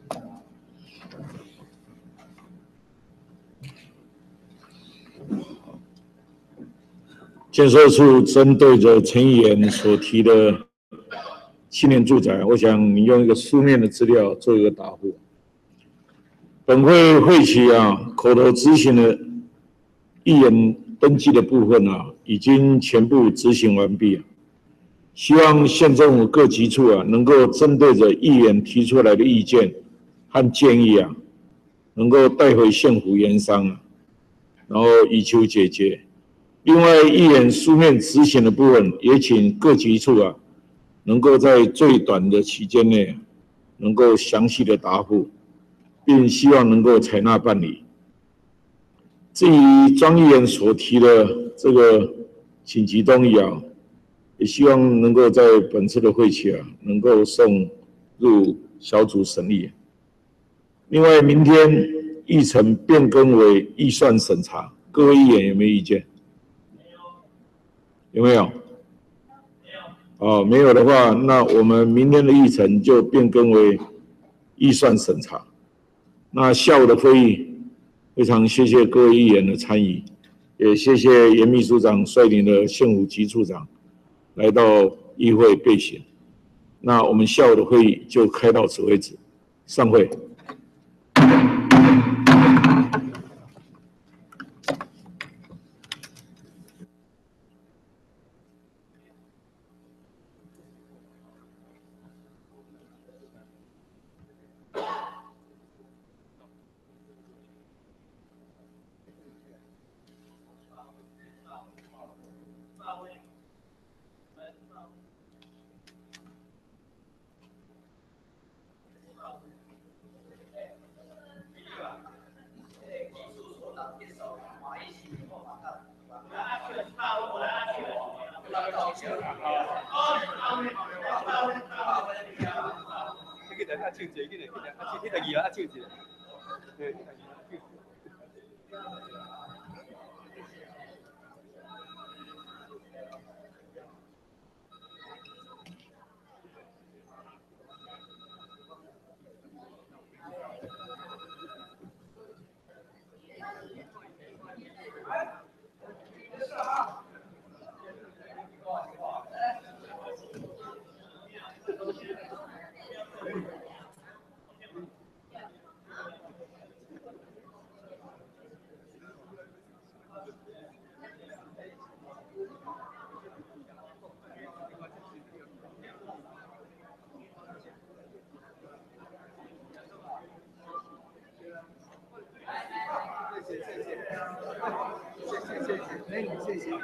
建设处针对着陈议员所提的青年住宅，我想你用一个书面的资料做一个答复。本会期口头执行的议员登记的部分已经全部执行完毕希望县政府各级处能够针对着议员提出来的意见和建议能够带回县府研商然后以求解决。另外，议员书面执行的部分，也请各级处能够在最短的期间内能够详细的答复，并希望能够采纳办理。至于庄议员所提的这个紧急动议也希望能够在本次的会期能够送入小组审议。另外，明天议程变更为预算审查，各位议员有没有意见？有没有？没有的话，那我们明天的议程就变更为预算审查。那下午的会议，非常谢谢各位议员的参与，也谢谢严秘书长率领的县府级处长来到议会备询。那我们下午的会议就开到此为止。 散会。 谢谢。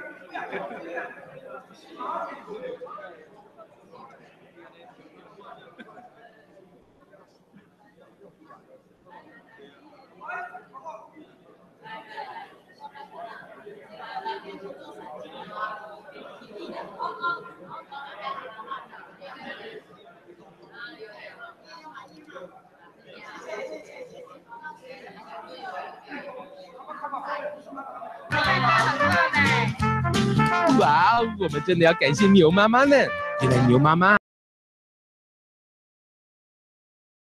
哇，我们真的要感谢牛妈妈呢！原来牛妈妈